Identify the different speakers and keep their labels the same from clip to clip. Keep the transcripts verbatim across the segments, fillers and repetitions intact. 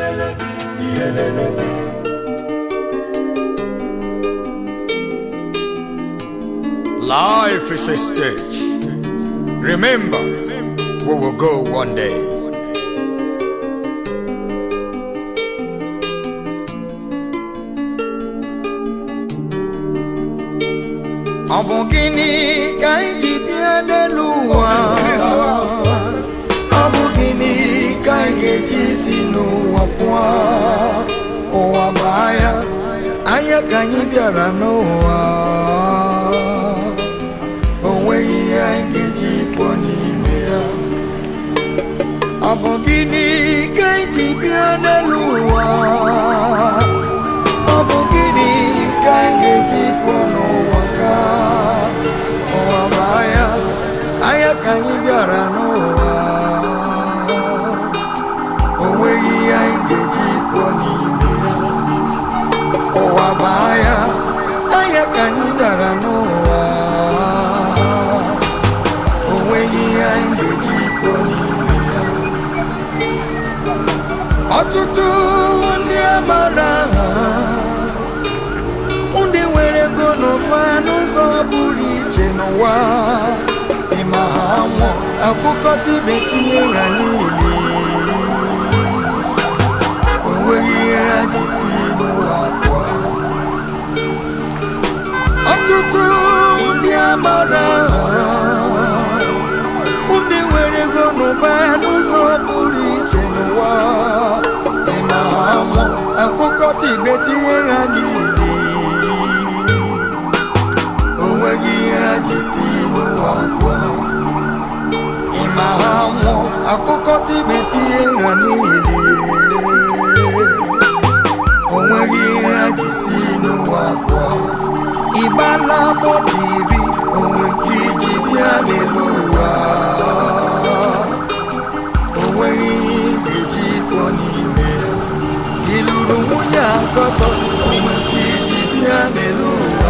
Speaker 1: Life is a stage. Remember, we will go one day.
Speaker 2: Abogini kaiji pianelua Abogini kaiji sinu wapwa Owabaya aya kanyi biara noa Oweyi angeji poni mea Abogini kaiji pianelua Abogini kaiji pono Owabaya aya kanyi biara noa Oweyi angeji poni mea Owabaya aya kanyi biara noa Oweyi angeji poni mea Otutu ndi amara Undi were gono kwanu zoburi Chenowa Imahamo Akukoti beti yenga nili Oweyi ajisi no wakwa Otutu undi amara Undi were gono kwanu zoburi Chenowa Imahamo Akukoti beti yenga nili Oweyi ajisi no wakwa Imahamo akukoti beti yenga nili Oweyi ajisi no wakwa Ibala motiri Oweyi jibianelua Oweyi gejiponi mea Iluru munya soto Oweyi jibianelua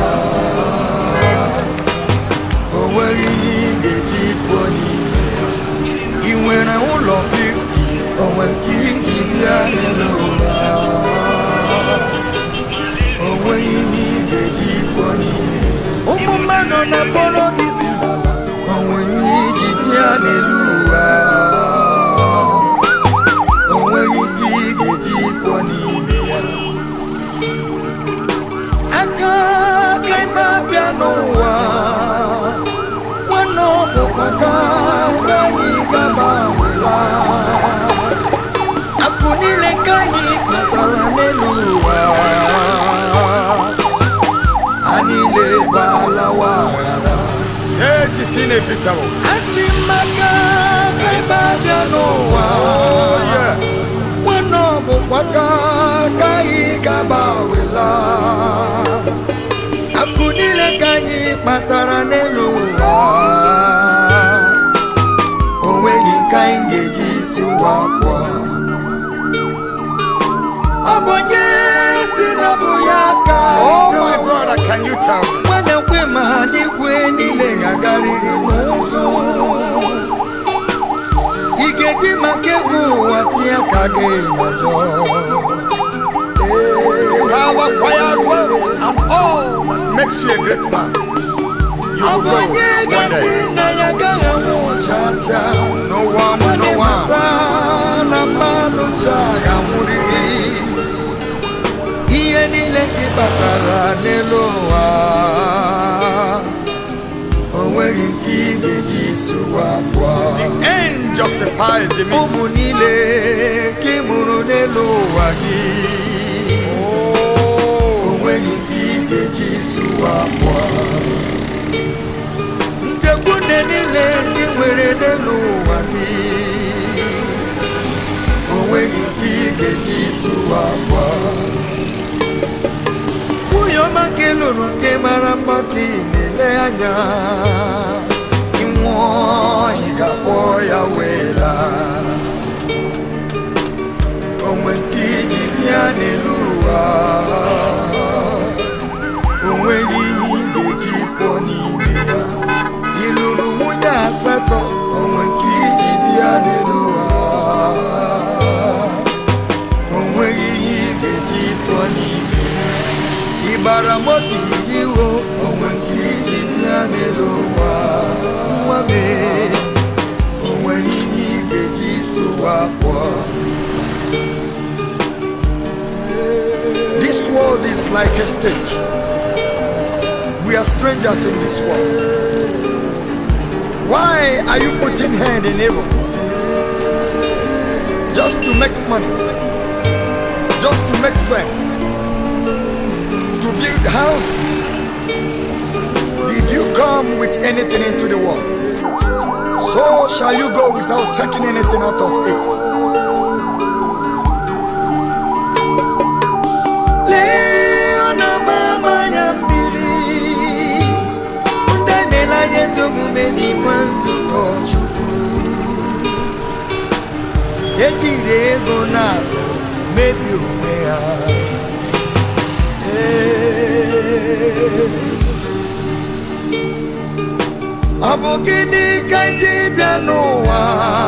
Speaker 2: Oweyi gejiponi mea Iwere ulo fifty Oweyi jibianelua Oweyi gejiponi mea Umumano na polo disi Oweyi jibianelua Oweyi gejiponi mea Aka kaima pianoa Wano bukaka ugayi gabawela Akunile kayi matara melua Anile balawara
Speaker 1: Eti sine pitabo.
Speaker 2: Asimaka kaima pianoa
Speaker 1: Oh yeah.
Speaker 2: Wano bukaka kayi gabawela Akunile kayi matara melua Oweyi kaingeji suwafwa Obonye sinabuyaka
Speaker 1: Oh my brother, can you tell me?
Speaker 2: Mwana kwe mahani kwe nile gagariri muzo Igeji makegu watia kage najo
Speaker 1: You have acquired wealth and all that makes you a great man. You will go one day. No one, no one. The end justifies the means.
Speaker 2: Nile ki were nelu wagi Oweyi ki geji suwafa Uyo makelo nuke maramati nile anya Imwo igapo ya wela Oweyi ki jibia neluwa Oweyi geji poni mea Iluru munya sato Oweyi ki jibia neluwa gwara m otu iwu onwe nke iji bịa n'elu ụwa nwa m onwe ihe ị ga-eji sụwa afọ. This world is like a stage. We are strangers in this world. Why are you putting hand in evil? Just to make money, just to make fame, to build houses. Did you come with anything into the world? So shall you go without taking anything out of it. Leona mama yambiri, undanela yezo mumeni mwanzo kochuku. Ejire ego nako mebi umea. Abogini kaiti bianoa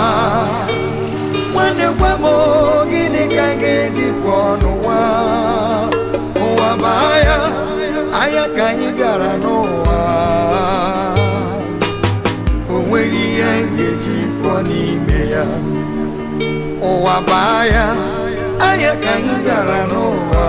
Speaker 2: Wane wamo gini kangeji ponoa Owa baya aya kanyi biaranoa Owe iya ngeji poni meya Owa baya aya kanyi biaranoa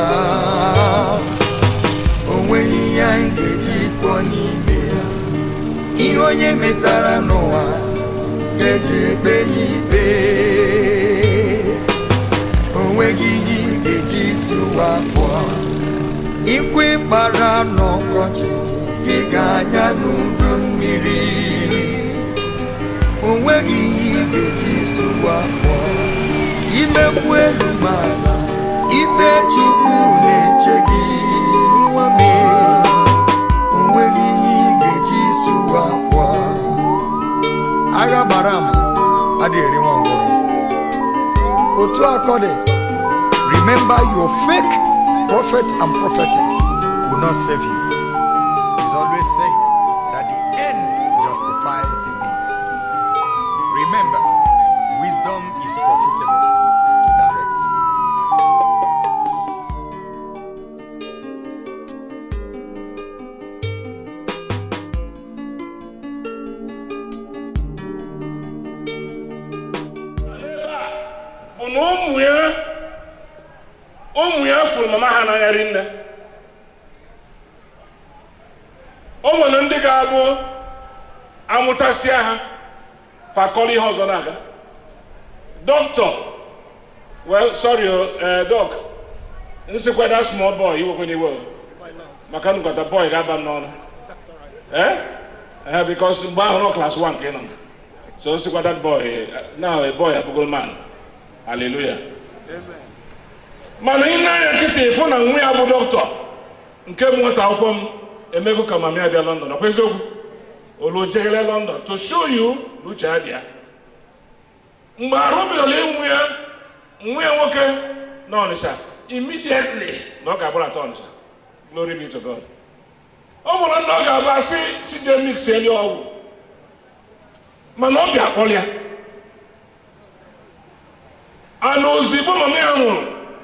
Speaker 2: Owe iya ngeji poni meya Ionye metara noa Geje beyibe Onwegi geji suwa fwa Ikwe para no kochi Giganya nudu miri Onwegi geji suwa fwa Ime kwelu mala Ibe chuku nechegi Wame Onwegi geji suwa fwa Aga barama Adiri wangoro Otu akode Remember your fake prophet and prophetess will not save you. It's always said that the end justifies the means. Remember, wisdom is profitable to direct.
Speaker 3: Omu ya furu mama ha na ya rinne. O nwere ndị ga-abụ amụtasịa ha fakọrọ ihe ọzọ na-aga. Doctor, well, sorry, uh, doc. Nsikwa that small boy, you were well. Maka nu got a boy ga-aba n'ọnụ. Eh? Uh, because mgbe ahụ nọ class one ka ị nọ. So nsikwa that boy, now a boy, a good man. Hallelujah. Amen. Mana ị na-anya kịta ịfụ na nwa ya bụ dọkịta nke m nweta akwụkwọ m emego ka mama ya bịa London. Ọkwa eziokwu? Olu jegele London to show you n'uche ya bịa. Mgbe arụ bidoro ịnwụ ya nwa ya nwoke na Ọnịsha immediately na ọ ga-agbara Ọnịsha. Glory be to God. Ọ bụrụ na ọ ga-abụ asị si je mix elu ọgwụ mana ọ bịa kpọrọ ya. Ana ozigbo mama ya nwụrụ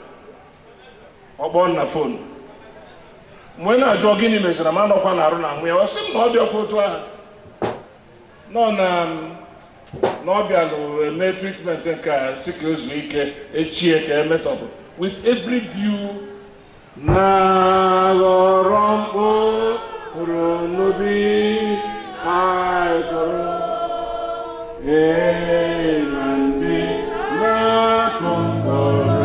Speaker 3: ọgbọ na phone mgbe na-ajụ gịnị meziri ma nọkwa na-arụ na nwụ ya ọ sị m na ọ bịakwa otu ahụ nọ na na ọ bịalụ eme treatment nke si ka ozu ike echie ka emetọbụ with every due na ghọrọ mkpụrụ n'obi aikọrọ ee na ndị na-akọrọ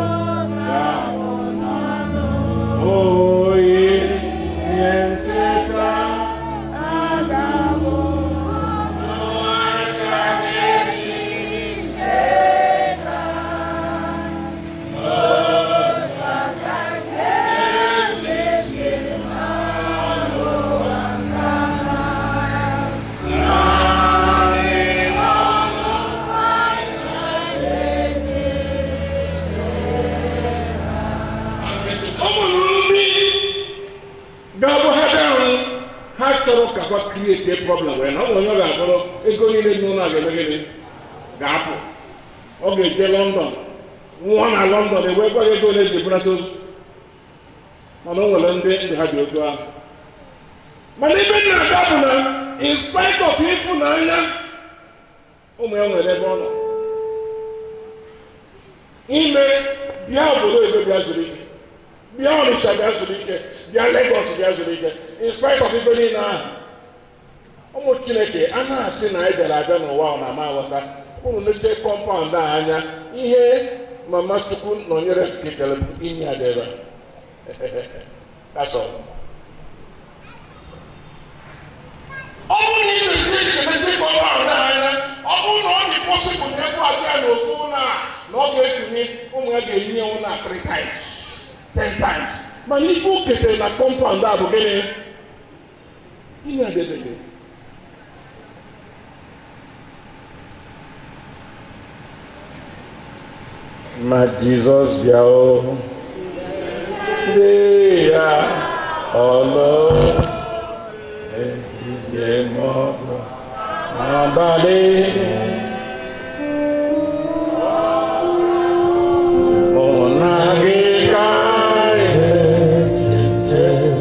Speaker 3: what creates a problem when no one ga follow e go ni le no na ga megele ga apu o ge je London one na London e we go go le de bratos mana o nwere ndị ndị ha dị otu ahụ. Mana ibe na-aga bụ na in spite of ịfụnanya ụmụ ya nwere ebe ọ nọ ime bịa obodo ebe bịa zuru ike, bịa Ọnịcha bịa zuru ike, bịa Lagos bịa zuru ike, in spite of ibe niile ahụ. Ụmụ Chineke a na-asị na anyị bịara abịa n'ụwa ọ na-ama aghọta unu nete kọmpaụnd a anya ihe Mama Chukwu nọnyere kekere inye adịra. That's all. Ọ bụrụ na ị na-esi echemesi kọmpaụnd a anya, ọ bụrụ na ọ dị pọsịbụl na egwu abịa n'ofu na na ọ ga-ekunye ụmụ ya ga-enye ụmụ na three times, ten times. Mana ife o ketere na kọmpaụnd a bụ gịnị? Inye adịbeghị. Ma Jizọs bịa o, lee ya ọlụ ehihie maọbụ abalị, mụ na gị ka echiche.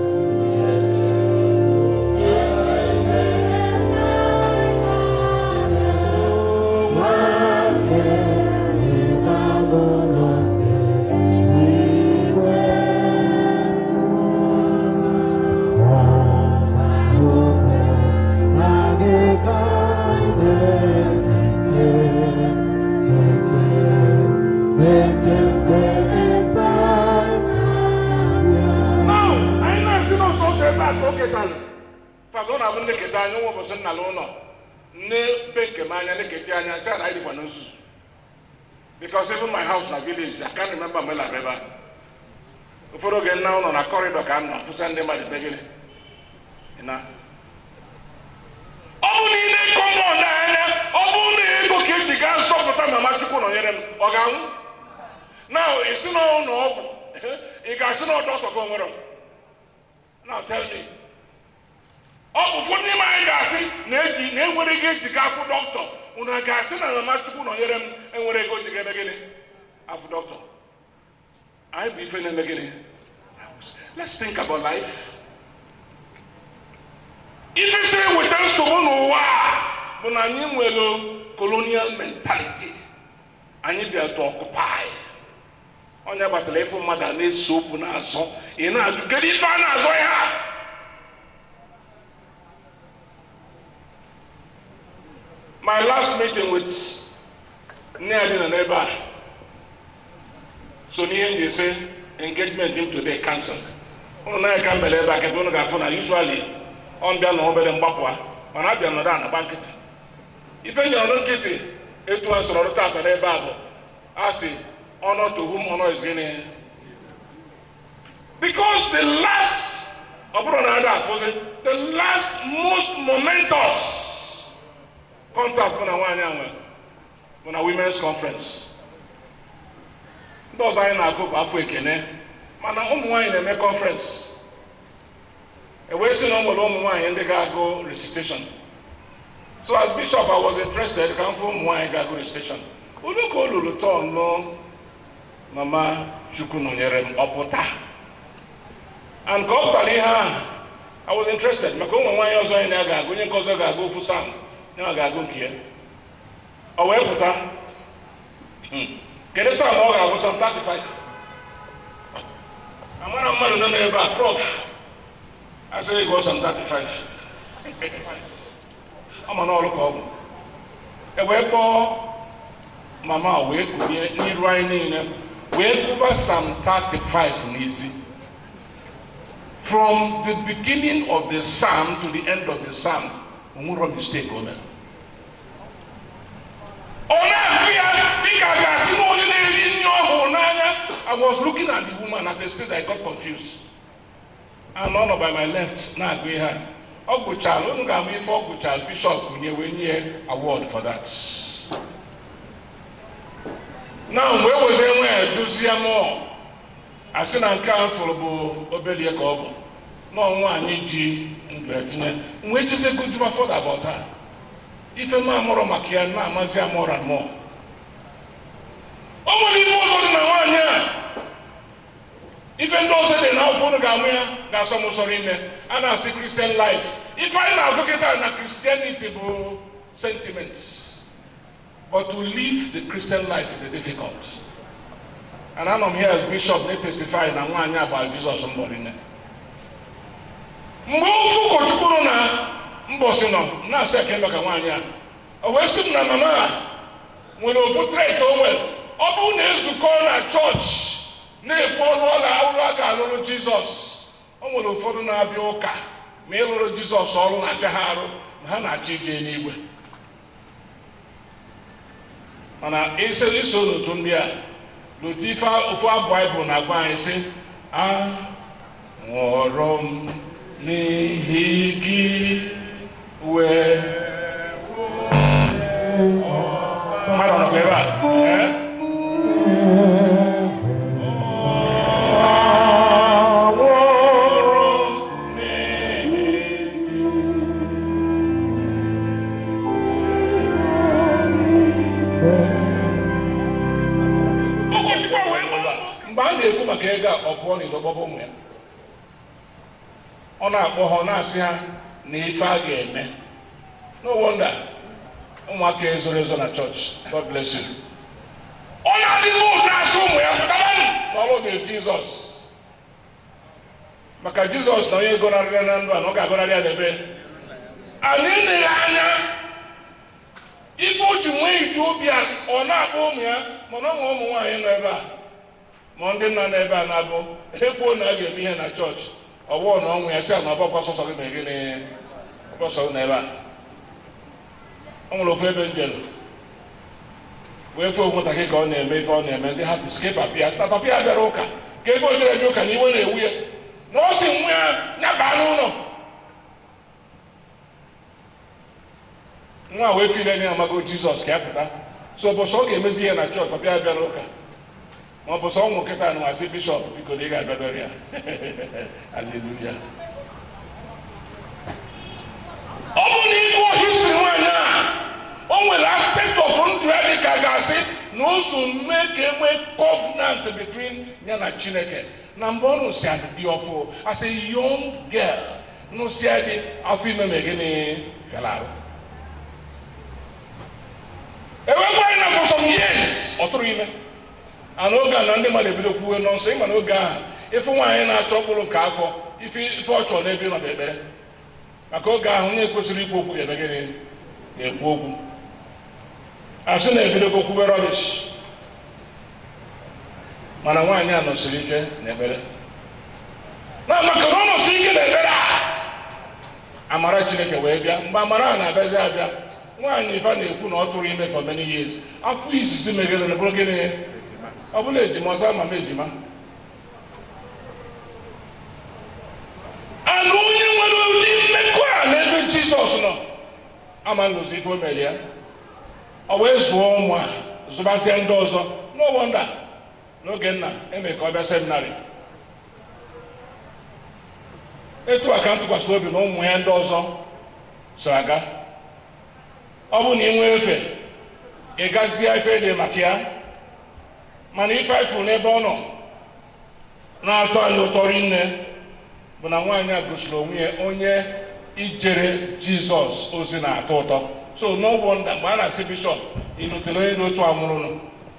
Speaker 3: Because even my house in village, I can't remember Mela River. Before I get now on a corridor, I can't put Sunday my beginning. You know? Only they come on there, only they go get the gun, so the time I'm actually on your now, it's no no. You guys know doctor come around. Now tell me. Oh, before you mind asking, Negi, Negi, when they get the car for doctor. Una gasi na na matuku no yerem enwere go together again. Afu doctor. I be feeling again. Let's think about life. If you say we tell someone wa, but na nyi nwelo colonial mentality. Anyị bịa to occupy. Onye batala ifu mmadụ na-eso okwu na-azọ, ị na-ajụ kedu ife a na-azọ ya? My last meeting with Neadin and Eba, so they say engagement him today cancelled. On I can't believe I can go to usually on the Nobel and Papua, on I don't know that bank. If any other kitty, it was not a and Eba. I say, honor to whom honor is getting. Because the last, the last most momentous contact on a women's conference. Those are in African, man. I'm in a conference. A wasting on the wine and they got go recitation. So as bishop, I was interested. Come from wine, got go recitation. Who do call you to turn no, Mama Chukunu Yerem Opota. And go Taliha. I was interested. Makoma wine also in there. Go in cause I go for some. I got good here. I went with that. Get us some more. I was some thirty-five. I'm one of my neighbor, Prof. I say it was some thirty-five. I'm an all of a weapon. Mama, we could need right in. We could some thirty-five easy. From the beginning of the psalm to the end of the psalm. Umuro mistake on it. I was looking at the woman at the stage I got confused. And none by my left, now we had Oguchal, Ungami for Oguchal Bishop, we near award for that. Now, where was I? Do see more? I said, I'm comfortable, Obelia Gobo. No one need you. We just a good job about her. If a man more makian, man say more and more. Oh, what is one year? Even though they now unu ga-amụ ya ga-asọ m sọrọ ime a na-asị Christian life. Ife anyị na-azụ kịta na Christianity bụ sentiments, but to live the Christian life is difficult. And I'm here as bishop, they testify na nwaanyị about Jesus mbọrịne. Mgbe ofu ụkọchukwu na mbọsị nọ na-asị aka maka nwaanyị a, o wee sị m na mama a nwere ofu trait o nwere. Ọ bụrụ na ezukọ na chọọchị na-ekwu ọrụ ọ ga-alụ a ga-alụrụ Jizọs, o nwere ụfọdụ na-abịa ụka ma ịlụrụ Jizọs ọrụ na-afịa ha arụ ma ha na-achọ ije n'igwe. Mana iso iso n'otu ndị a n'otu ife ofu abụ Baịbụl na-agwa anyị sị anwụrụ m n'ihi gị wee mmadụ nọ ebe a maka ego ọ pụọ n'ịdọgbọbọ ụmụ ya, ọ na-akpọ ha na-asị ha na ife a ga-eme. No wonder ụmụaka ezoro ezo na chọọchị. God bless you. Ọ na-adị n'ụlọ na-asị ụmụ ya pụtabanụ n'ọrụ oge Jizọs, maka Jizọs na onye gọnarịrị na ndụ a na ọ ga-agọnarị ya n'ebe anyị nne ya anya. Ife o ji nwee ite obi a ọ na-akpọ ụmụ ya, mana ọ nwe ụmụ nwaanyị nọ ebe a ma ndị nna n'ebe a na-abụ ekwuo na a ga-eme ihe na chọọchị ọwụọ na ọnwụ ya si a na ọgbakwa sọsọ gị na gịnị ọgbọsọ n'ebe a. Ọ nwere ofu ebe njem wee fee ụmụntakịrị ka ọ na-eme ife ọ na-eme ndị hapụ ske papịa na papịa bịara ụka ka ebe o jere ebe ụka na iwe na-ewu ya na ọ si nwa ya ya baa n'ụlọ. Nwa wee file na amago Jizọs ka ya pụta, so ụbọchị ọ ga-emezi ihe na chọọchị papịa bịara ụka ma ọ bụ sọ ụmụ nkịta na wasị bishọp biko na ị ga-abịadọrọ ya. Haleluya. Ọ bụ na ịgụ histri nwaanyị a o nwere aspect of ndụ ya dị ka ga-asị na o so mee ka e nwee covenant between ya na Chineke. Na mgbe ọ nụsị adị ọfụ as a young girl nụsị adị afọ ime ma gịnị fịara arụ. Ewekwa anyị na for some years ọ tụrụ ime. And oge a na ndị mmadụ ebido kwuwe nọ nsọ ịma na oge ahụ ife nwaanyị na-achọ mkpụrụ nke afọ ife ọ chọrọ n'ebe nọ ekpere, maka oge ahụ onye kwesịrị ikwu okwu ga-ebe gịnị ga-ekwu okwu. Asị na-ebido kwuwe rọbish, mana nwaanyị a nọsiri ike n'ekpere na maka na ọ nọsiri ike n'ekpere a amara Chineke wee bịa. Mgbe amara a na-abịazi abịa, nwaanyị ife na-ekwu na ọ tụrụ ime for many years, afọ izizi meghere na bụrụ gịnị ọ bụla ejima ọzọ ama m ejima. Anụ onye nwere ụdị mmekọ a n'ebe Jizọs nọ ama n'ụzọ ife o mere ya, ọ wee zụọ ụmụ a zụbazie ndị ọzọ. No wonder n'oge nna eme ka ọ bịa seminarị. Etu a ka m tụkwasịrị obi na ụmụ ya ndị ọzọ so aga. Ọ bụ na ị nwee efe ị gazie ife dị maka ya, mana ife ifụ n'ebe ọ nọ na-atọ anyị ụtọ rinne bụ na nwaanyị a gosiri onwe ya onye ijere Jizọs ozi na-atọ ụtọ. So no wonder mgbe a na-asị bishọp ilutere onye n'otu amụrụnụ,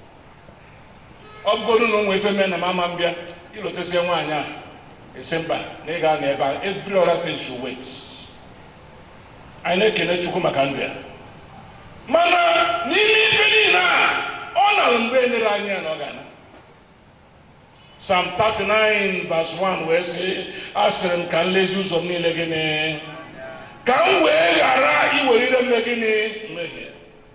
Speaker 3: ọ bụgodu na onwe ife mee na mama m bịa ilotesie nwaanyị a esi mba na ị ga na ebe a every other thing should wait. Anyị na-ekene Chukwu maka ndụ ya, mana n'ime ife niile a ọ na mgbe enyere anyị ya na ọ ga-ana. Psalm thirty-nine verse one wee sị asịrị m ka nlezi ụzọ m niile gịnị ka m wee ghara iwerire mme gịnị mmehie.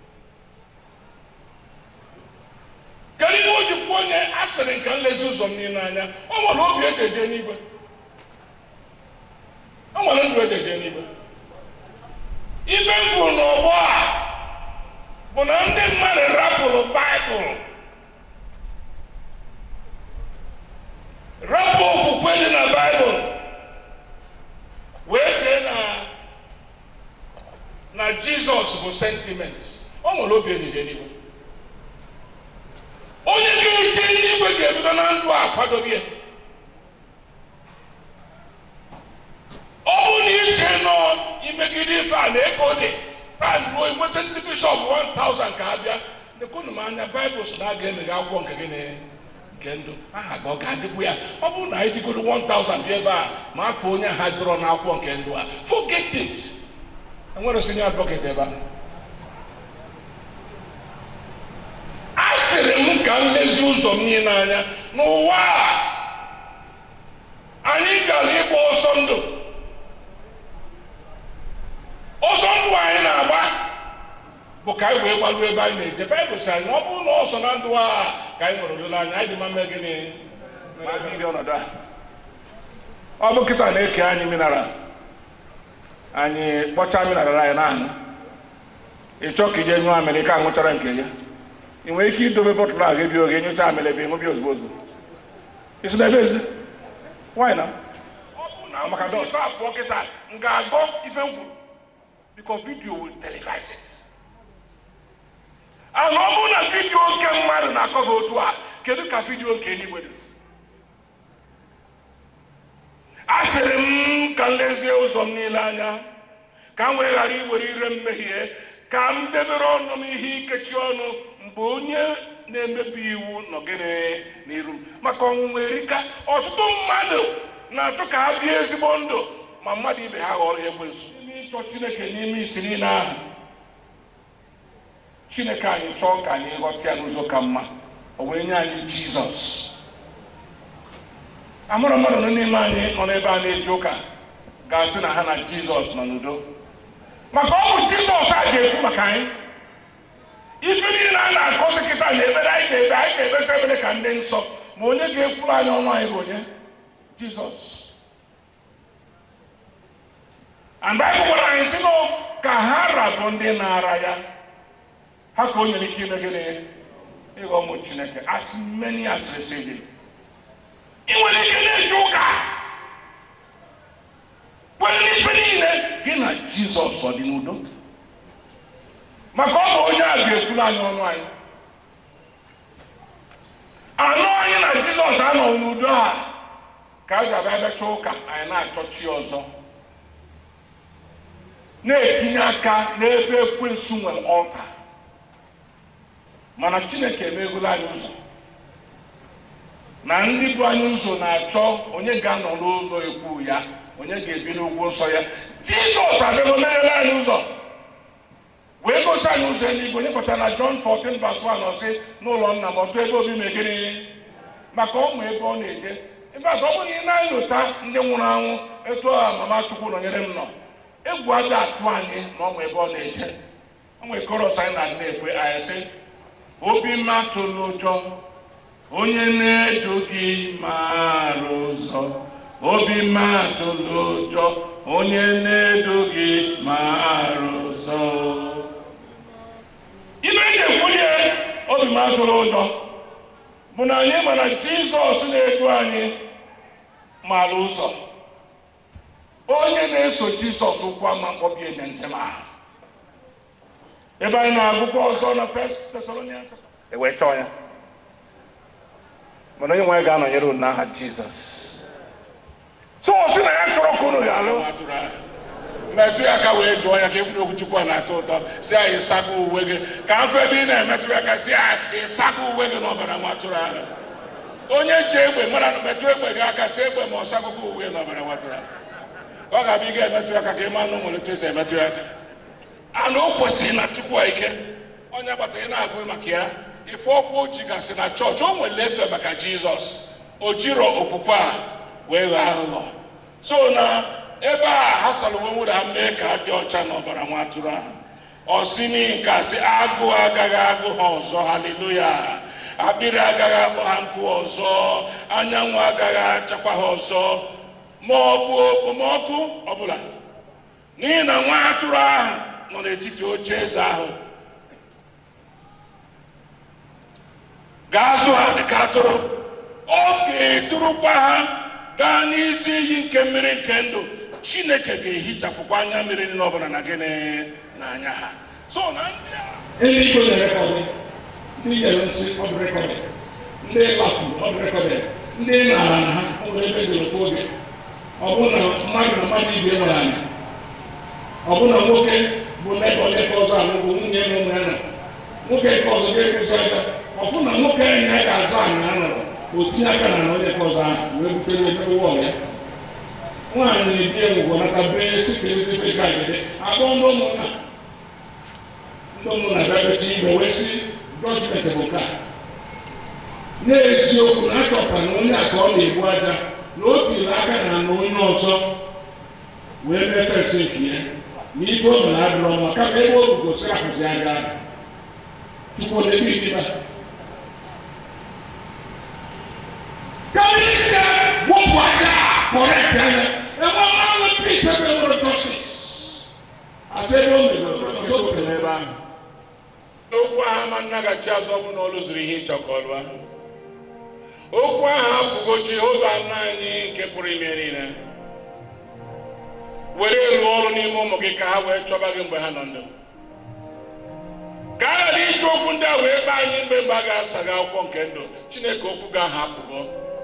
Speaker 3: Kedu ihe o ji kwuo onye asịrị ka nlezi ụzọ m niile anya? Ọ nwere obi ejeje n'igwe, ọ nwere ndụ ejeje n'igwe. Ife mfụ n'ọgbọ a bụ na ndị mmadụ rapụrụ Baịbụl, rapụ okwukwe dị na Baịbụl, wee chee na na Jizọs bụ sentiment. Ọ nwere obi ejeje n'igwe. Onye ga-eje n'igwe ga-ebido na ndụ a kwadoghị ya. imegide ife a na ego dị taa ruo inweta ndị bishọp one thousand ka ha bịa nekunu m anya Baịbụl si na a ga-emeghe akwụkwọ nke gịnị nke ndụ aha ga ọ ga-adịkwu ya ọ bụrụ na anyị digoro one thousand bịa ebe a ma afọ onye ha dịrọ n'akwụkwọ nke ndụ a forget it. enwere senior advocate ebe a. a sịrị m ka nlezi ụzọ m niile anya n'ụwa a anyị gara ịgba ọsọ ndụ ọsọ ndụ anyị na-agba bụ ka anyị wee gbaruo ebe anyị na-eje. Baịbụl sị anyị ọ bụrụ na ọsọ na ndụ a ka anyị nwere olileanya anyị dị mma mee gịnị ma dị ọnọdụ a. ọ bụ kịta na-eke anyị mineral anyị kpọcha mineral anyị na-aṅụ ịchọ ka ije nyụọ amịrị ka aṅụchara nke ya ị nwere ike idobe bọtụlụ ahụ ebi oge nyocha amịrị ebe ịṅụbi ozugbo ozugbo isi na ebe ezi why na ọ bụ na maka dọs abụọ kịta m ga-agọ ife m kwuru because video will televise it. And ọ bụrụ na vidio nke mmadụ na-akọghị otu a kedu ka vidio nke eluigwe dị? A sịrị m ka m lezie ụzọ m niile anya ka m wee ghara iwere ire mmehie ka m debere ọnụ m ihe ikechi ọnụ mgbe onye na-emebi iwu nọ gịnị n'iru m maka ọnwụnwa erika. ọtụtụ mmadụ na-achọ ka ha bie ezigbo ndụ ma mmadụ ibe ha ghọrọ ekwensu. Ịchọ Chineke n'ime isi niile ahụ Chineke anyị chọọ ka anyị ghọta ya n'ụzọ ka mma o wee nye anyị Jizọs. amụrụ mmadụ n'ime anyị nọ n'ebe a na-eji ụka ga-asị na ha na Jizọs nọ n'udo maka ọ bụ Jizọs a ga-ekwu maka anyị. ife niile a na-akọzi kịta na ebere anyị ga-ebe anyị ga-ebesa ebere ka ndị nsọ ma onye ga-ekwuru anyị ọnụ anyị bụ onye Jizọs. and Baịbụl gwara anyị sị ka ha rabụ ndị na-ara ya ha ka o nyere ike ime gịnị ịghọ ụmụ Chineke. as many as receive him. ị nwere ike na-eji ụka kwere n'ife niile gị na Jizọs ọ dị n'udo maka ọ bụ onye a ga-ekwuru anyị ọnụ anyị. anụ anyị na Jizọs anọ n'udo a ka a ga-abịa becha ụka anyị na-achọ chi ọzọ na-etinye aka n'ebe ekwensu nwere ọta. mana Chineke emegola anyị ụzọ na ndị bụ anyị ụzọ na-achọ onye ga-anọ n'ụlọ ekwu ya onye ga-ebi n'ugwu nsọ ya. Jizọs abịago meghela anyị ụzọ wee gosi anyị ụzọ eluigwe. onye pụtara na John fourteen verse one ọ sị n'ụlọ nna m ọtụ ebe obi megịrị maka ụmụ ebe ọ na-eje. ebe a ọ bụ na ị na-anyota ndị nwụrụ anwụ etu a mama Chukwu nọnyere m nọ egwu a ga-atụ anyị na ọmụ ebe ọ na-eje. o nwere koros anyị na-adị na-ekwe anyị sị obi mmatụ n'ụjọ onye na-edu gị mara ụzọ obi mmatụ n'ụjọ onye na-edu gị mara ụzọ. ibe ị ga-ekwunye obi mmatụ n'ụjọ bụ na anyị mana Jizọs na-edu anyị mara ụzọ. onye na-eso Jizọs ụkwụ ama mkpọbie nye njem ahụ. ebe anyị na-agụkwa ọzọ na First Thessalonians ewee chọọ ya mana onye nwe ga-anọnyere unu n'aha Jizọs. so ọ sị na ya chọrọ ka unu ga-alụ
Speaker 1: metụ ya aka wee jụọ ya ka ekwuru okwu Chukwu a na-atọ ụtọ si ya ịsaga uwe gị ka afọ ebe ị na-emetụ ya ka si ya ịsaga uwe gị n'ọbara nwa atụrụ ahụ. onye ji egbe mara metụ egbe gị aka si egbe ma ọ sagụkwa uwe n'ọbara nwa atụrụ ahụ. ọ ga-abịa ị ga-emetụ ya aka ka ị ma anụ nwere tesa emetụ ya aka anụ o kwesịrị na Chukwu ike. onye agbata ị na-agụ maka ya ife ọkwa o jigasị na chọọchị o nwere efe maka Jizọs o jiro okwukwe a wee ghọọ aghụghọ. so na ebe a ha sara uwe nwere ha mee ka ha dị ọcha n'ọbara nwa atụrụ ahụ. ọ sị n'ihi nke a sị agụ agaghị agụ ha ọzọ. haleluya. akpịrị agaghị akpọ ha nkụ ọzọ. anyanwụ agaghị achakwa ha ọzọ ma ọ bụ okpomọkụ ọbụla n'ihi na nwa atụrụ ahụ nọ n'etiti oche eze ahụ ga-azụ ha dịka atụrụ. ọ ga-edurukwa ha gaa n'isi iyi nke mmiri nke ndụ. Chineke ga-ehichapụkwa anya mmiri n'ọbụla na gịnị n'anya ha. so na ndị
Speaker 3: eluigwe na-rekọdị ndị nyere nsị ọ bụ rekọdị ndị lafu ọ bụ rekọdị ndị nara na ha o nwere ebe dị ofu oge ọ bụ na mmadụ na mmadụ ibe nwere anya ọbụna nwoke bụ nneka onye ka ọzọ anụbụ nwunye na ụmụ ya na nwoke nke ọzọ ga-ekwuchi aka ọfụna nwoke anyị na ga-azụ anyị na anọrọ otinye aka na onye ka ọzọ ahụ wee butere ebe ụwa ya nwaanyị na-ebi enwugwo naka bee sikirizife ga agede akpọ ndị ụmụnna ndị ụmụnna bịabechi ibe wee si dọjment bụ nke a n'eziokwu na achọpụtara na onye aka ọ na-egbu aja na o tiri aka na na onye ọzọ wee mefesi nke ya na ife o mere adịrọ mma kama ebe o bugosiri apụzi aga chukwu n'ebe idiba Kamisa wọ́pọ̀ ajá kọ̀rẹ́ tẹ́lẹ̀ ẹ wọ́n máa ń bí ìṣẹ́fẹ́ wọ́n justice. Àṣẹ́bí ó mèrè ọ̀tọ́ tó tẹ̀lé bá. Okwu ahụ ma nna gachi azọ bụ na ọ lụziri ihe ịchọkọlụ ahụ. Okwu ahụ akwụkwọ Jehova nna anyị nke pụrụ ime niile. Were rụọ ọrụ n'ime ụmụ gị ka ha wee chọba gị mgbe ha nọ ndụ. Ka a ghara iji okwu ndị a wee kpaa anyị mgbe mgbe a ga-asa gị akwụkwọ nke ndụ. Chineke okwu gị ahụ apụgo.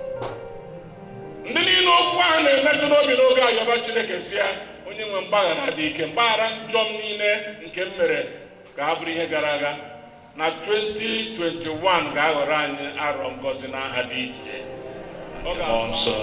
Speaker 3: Ndị niile okwu ahụ na-emetụ n'obi n'oge ayọba Chineke si ya onye nwe mgbaghara dị ike mgbaghara njọ m niile nke m mere ka ha bụrụ ihe gara aga na twenty twenty-one ga-aghọrọ anyị arọ ngọzi n'aha dị iche ọ ga-abụ nsọ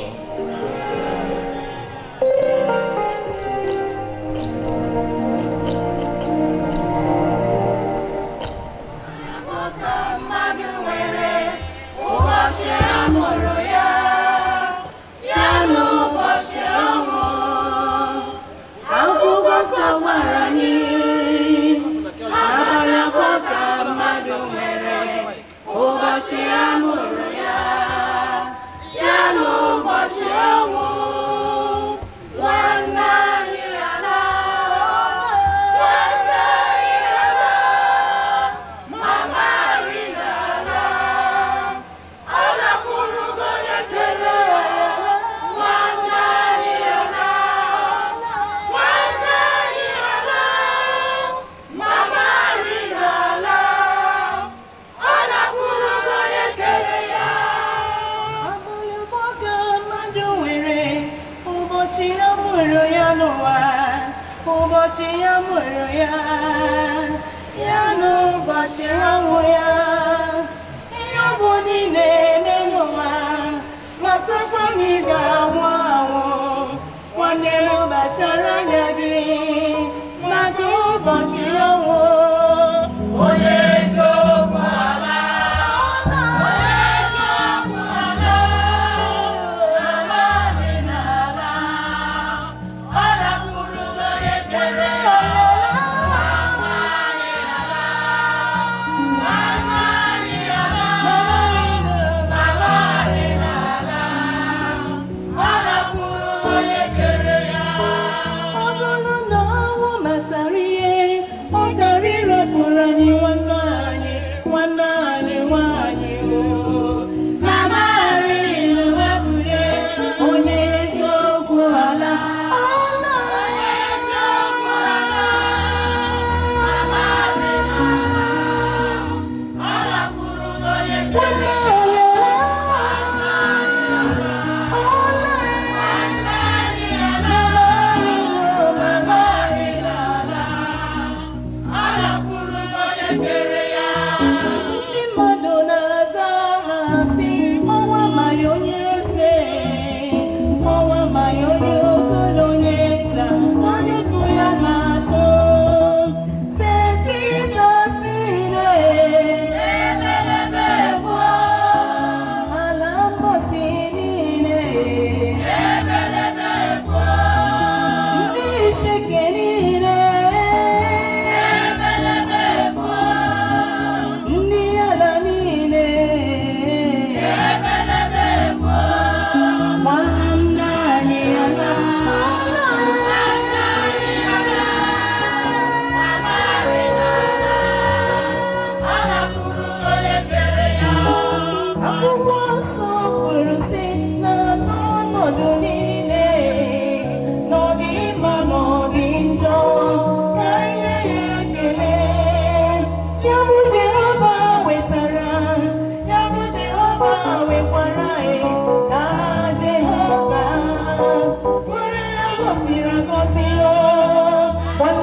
Speaker 4: One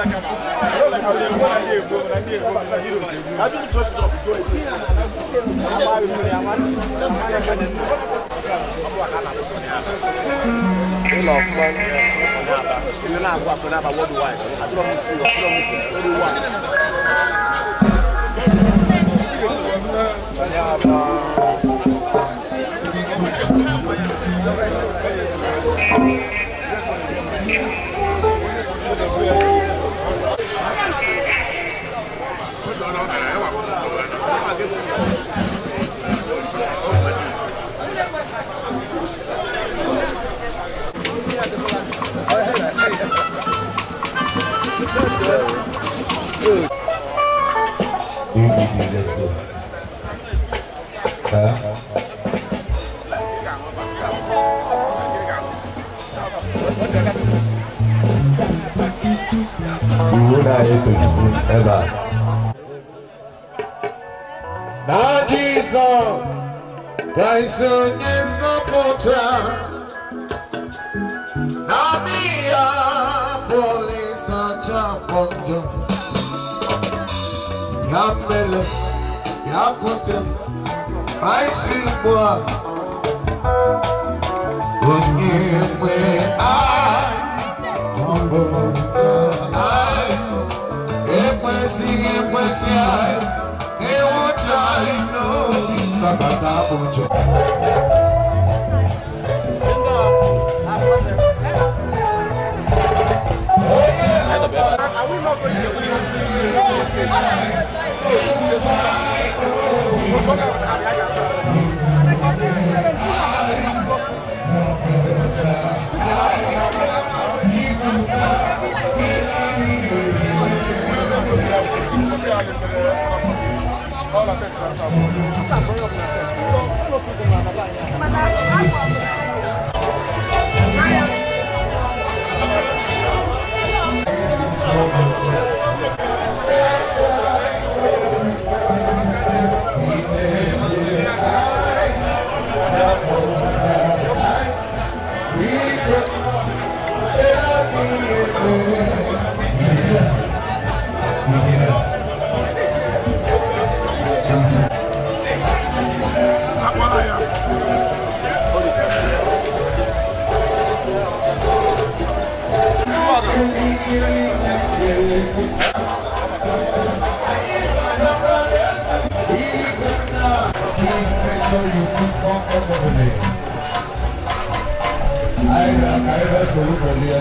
Speaker 4: Let's go. Huh? You would have to ever. Now Jesus, Christ is the potter. Now me a police and champion. Yamele, yakote, I see boy. Onyewe I, Mambo I, Ekwesi Ekwesi I, Ewota I know, Sabata Bojo. Are we not going to you sit comfortably. I I salute earlier.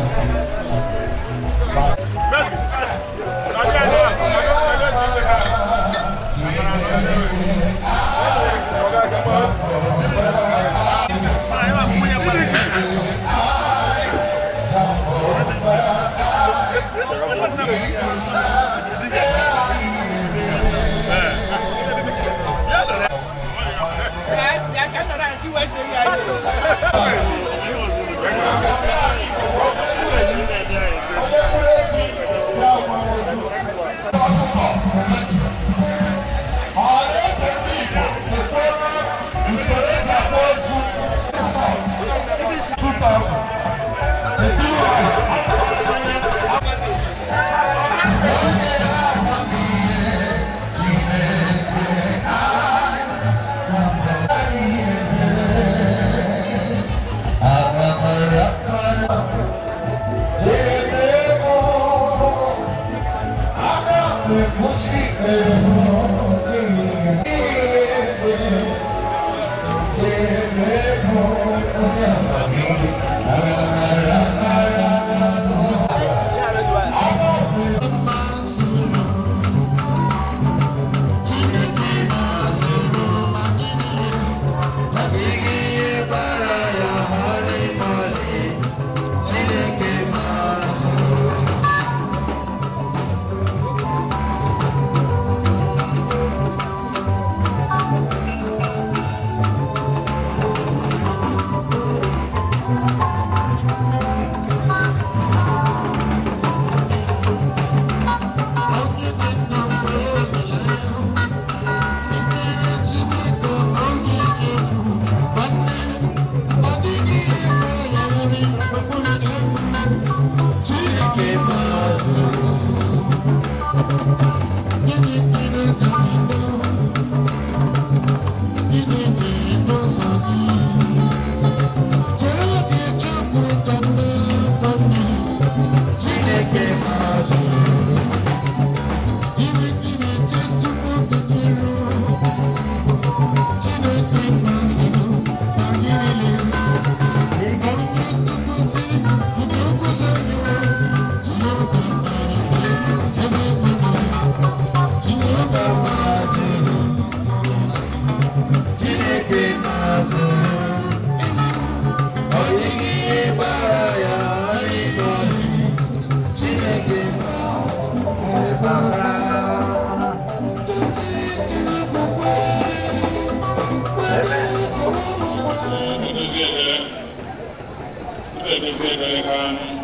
Speaker 3: kwesịrị ebere ka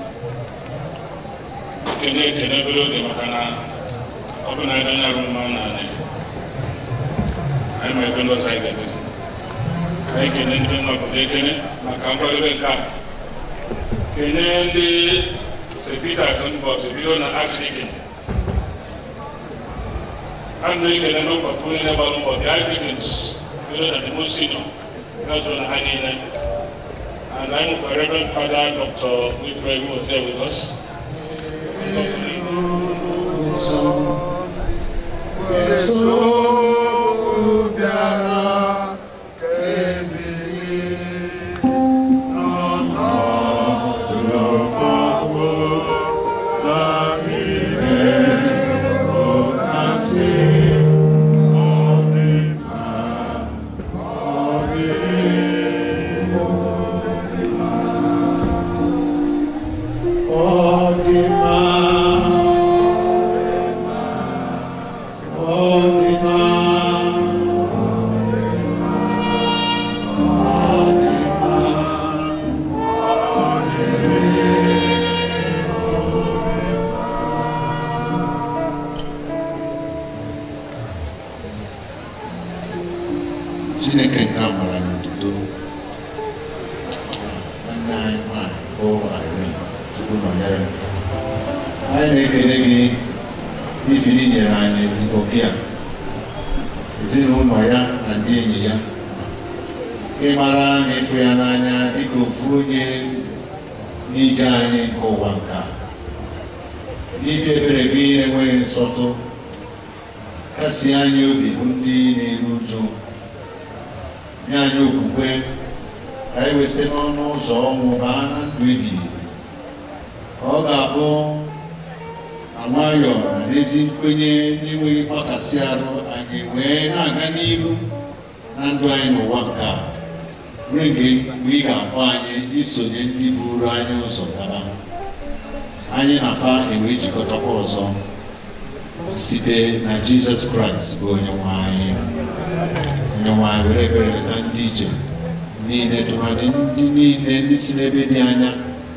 Speaker 3: ekene ekene obere oge maka na ọ bụ na ebe onye arụ mma na anyị anyị ma ebe ndị ọzọ anyị ga-egosi anyị ekene ndị mmadụ ekene maka mkpagide nke a kene ndị Saint Peter's mbọsị bido na Archdeacon I'm going to know about putting about the Archdeacons, bido na the most senior, not on Hanina. And I'm Reverend Father Doctor Wilfred, who was there with us. Jesus Christ bụ onye nwe anyị onye nwe anyị were ebere leta ndị ije niile tụmadị ndị niile ndị si n'ebe dị anya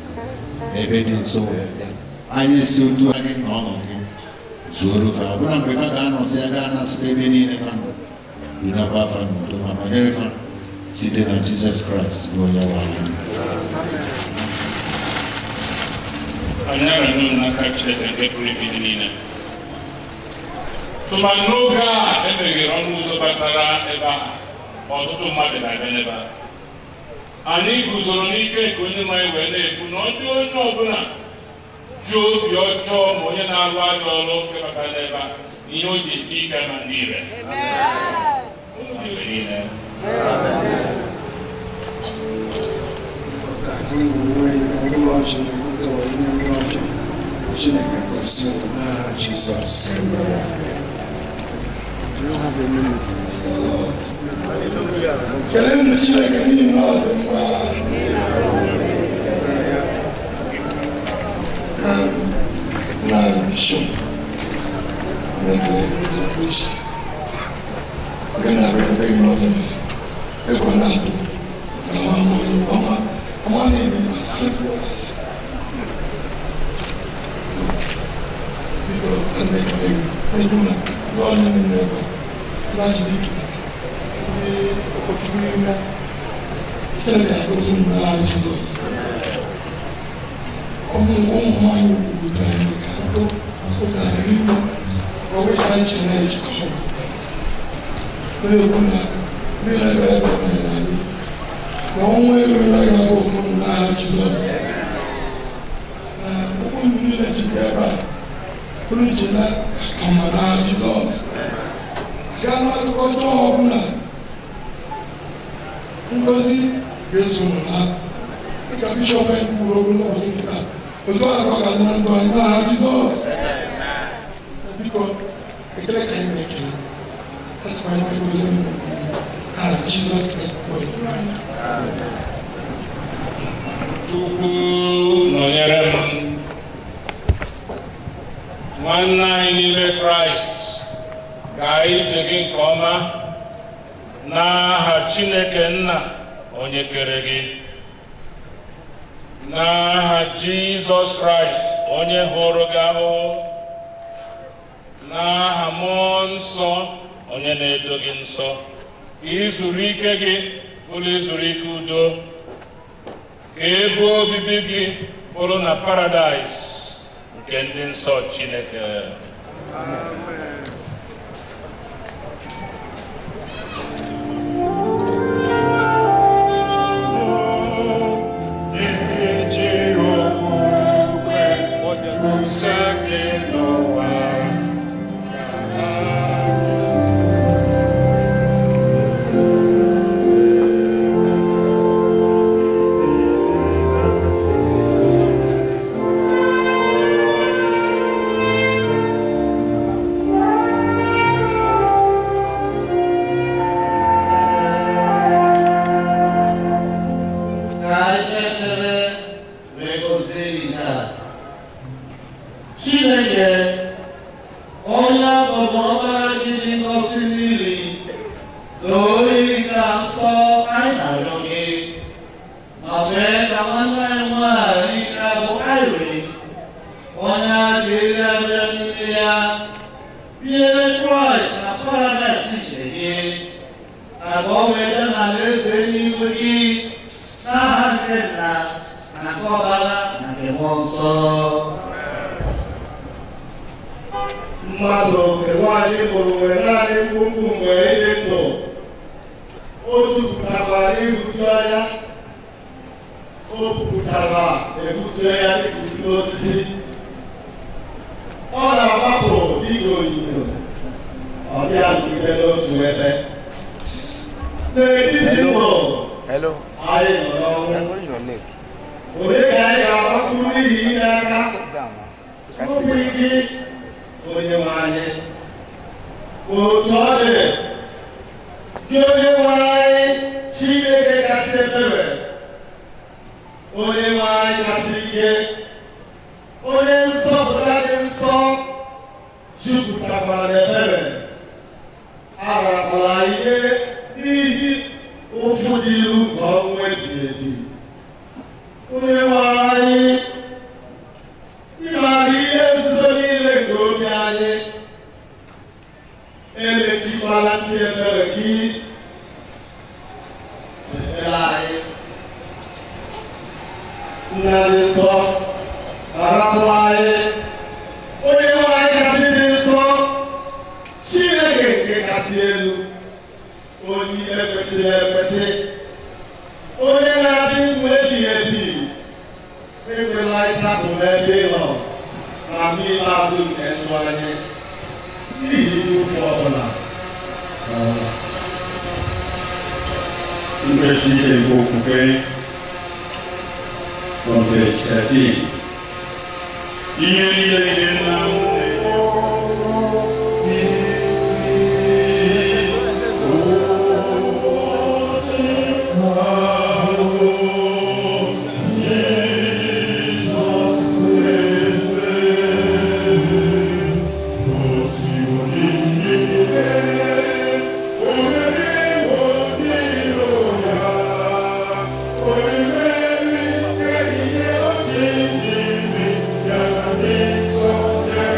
Speaker 3: na ebe dị nso wee bịa anyị si otu anyị na ọṅụ gị zuoro fa ọbụna mgbe fa ga-anọsị ya ga-anasịkwa ebe niile fa nọ dunakwa afa n'udo ma nọnyere fa site na Jesus Christ bụ onye nwe anyị anyị arịọ n'aka Chineke nke pụrụ ibi niile tụmadị n'oge a emeghere ọnụ ụzọ batara ebe a ọtụtụ mmadụ na-abịa n'ebe a anyị guzoro n'ike nke onye nwe anyị wee na-ekwu na ọ dị onye ọbụla ji obi ọjọọ ma onye na-arụ ajọ ọrụ nke batara n'ebe a ihe o ji dị ike na ndị ire niile
Speaker 4: Chineke gosi n'aha Jizọs. Kelee Chineke n'ihi na ọ dị mma. Na bishọp na-ekele nzọpụrụ oge na-abịa gị n'ọfịs ego na-atụ na nwa amaghị ọnwa ọnwa niile asị asị biko ana m ekele gị n'egwu na n'ọrụ niile n'ebe a Archdeacon ndị okpukpe niile Chineke agọzi m n'aha Jizọs ụmụ ụmụ nwanyị wutara anyị ka nkụ wutara anyị n'ime ọ bụrụ ka anyị chere na-echekọ na-ekwu na ndị na-ebere ebe mere anyị na ọnwụ elu ere ga-abụ okwu n'aha Jizọs na okwu niile jikwa ebe a unu jela ka mma n'aha Jizọs gaa n'akụkọ ọjọọ ọbụla ngozi ga-eso unu na dịka bishọp anyị kwuru okwu n'ụbọchị nkịta otu a ka ọ ga-adị na ndụ anyị n'aha Jizọs biko ekele ka anyị na-ekele asịkwa anyị na-egozi n'ime n'aha Jizọs Kraịst bụ onye anyị
Speaker 3: Chukwu nọnyere m nwanne anyị n'ime Kraịst gaa ije gị nke ọma n'aha Chineke Nna onye kere gị n'aha Jizọs Kraịst onye hụrụ gị ahụhụ, n'aha mmụọ nsọ onye na-edo gị nsọ, ka izuru ike gị bụrụ izuru ike udo, ka ebe obibi gị bụrụ na paradaịs nke ndị nsọ Chineke. Amen.
Speaker 5: Yeah.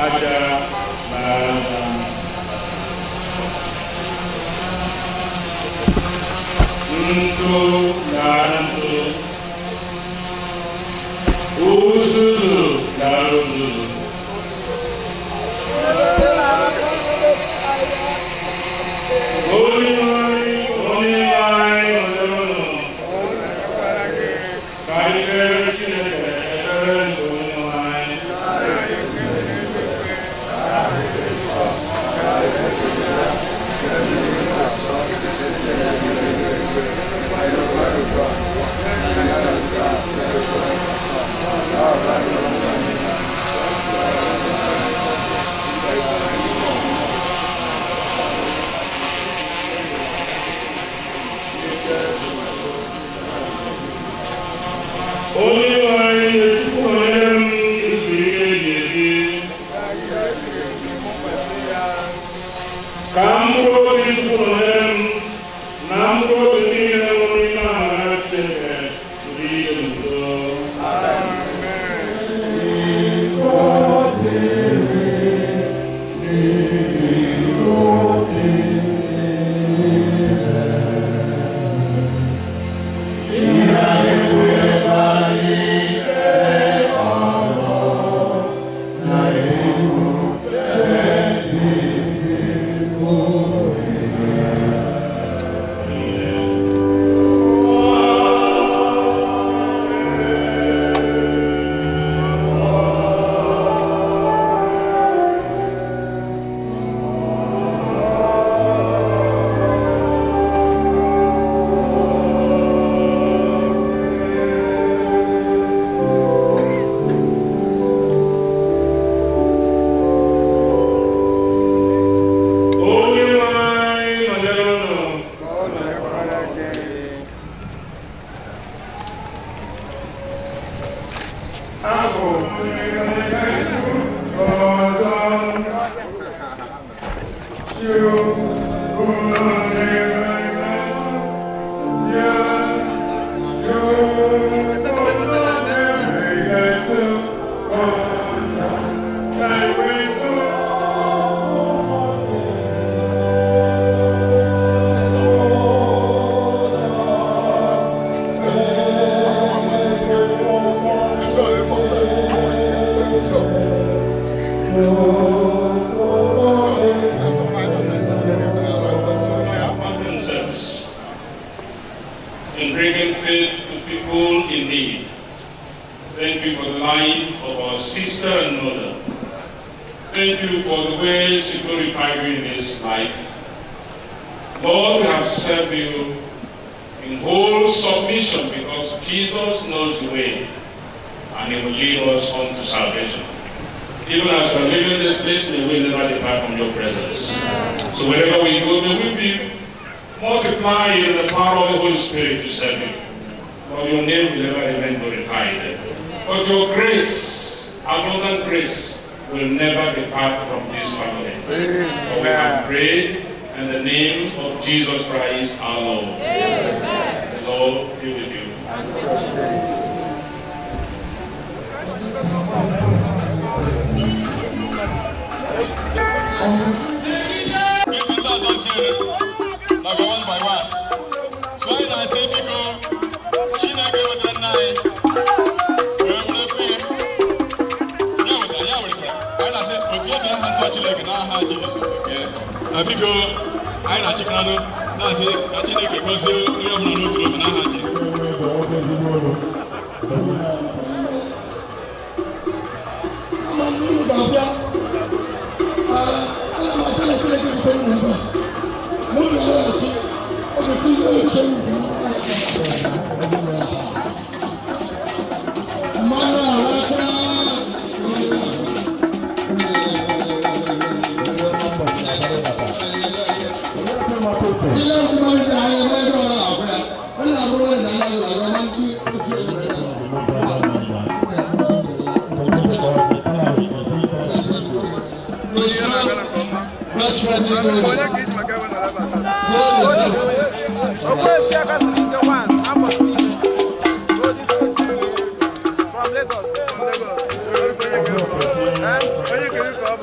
Speaker 3: aja bara. Untuk nantu, usudu darudu. Holy Mary, Holy Mary, Holy
Speaker 5: in bringing faith to people in need. Thank you for the life of our sister and mother. Thank you for the ways you glorify you in this life. Lord, we have served you in whole submission because Jesus knows the way and he will lead us on to salvation. Even as we are leaving this place, may we never depart from your presence. So wherever we go, may we be multiplied in the power of the Holy Spirit to serve you. Lord, your name will never remain glorified. But your grace, abundant grace, will never depart from this family. For we have prayed in the name of Jesus Christ our Lord. Amen. The Lord be with you.
Speaker 6: Number one by one. So I say because she never got the night. I said, but get the hands touch like an aha Jesus. I be go, I not chicken. I say, catching a because you have no to an aha best friend is going to go.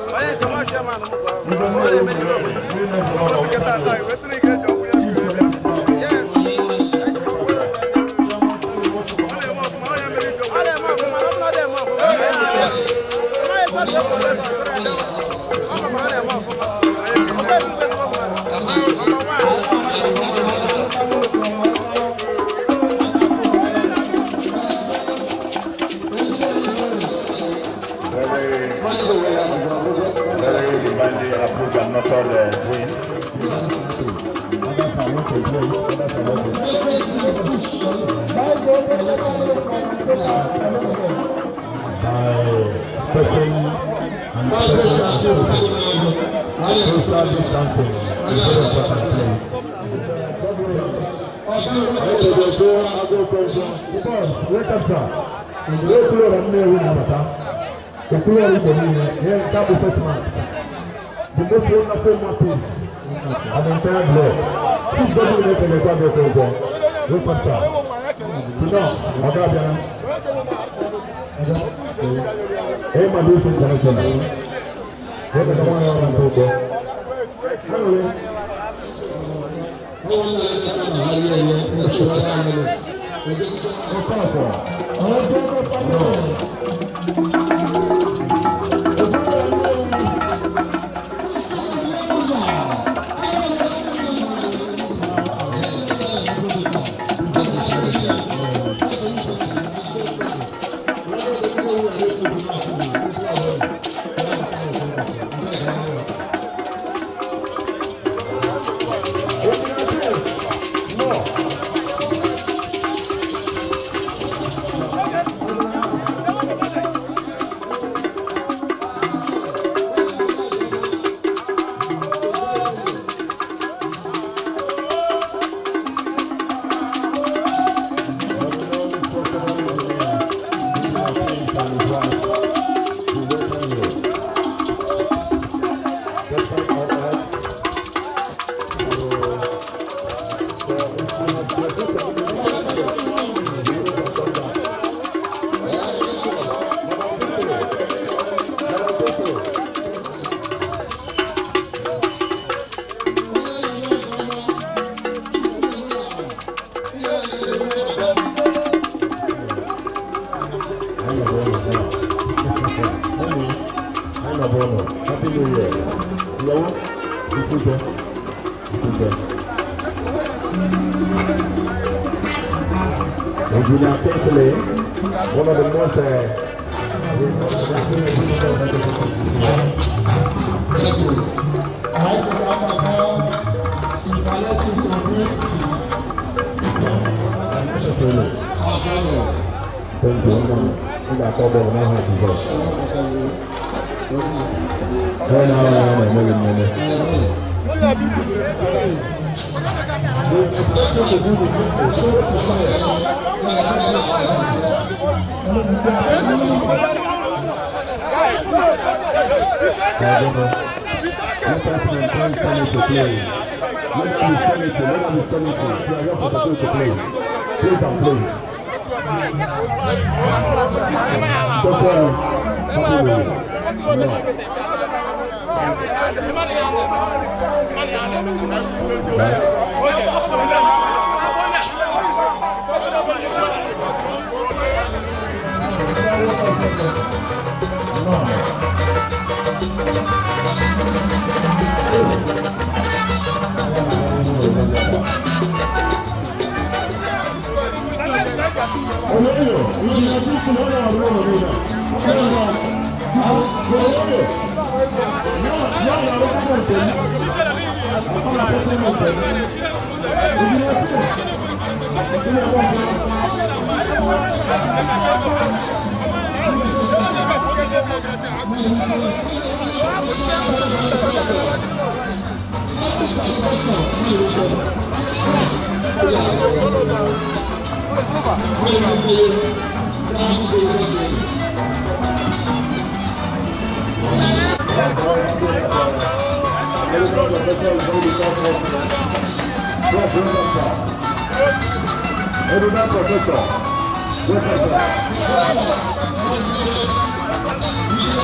Speaker 7: Professor.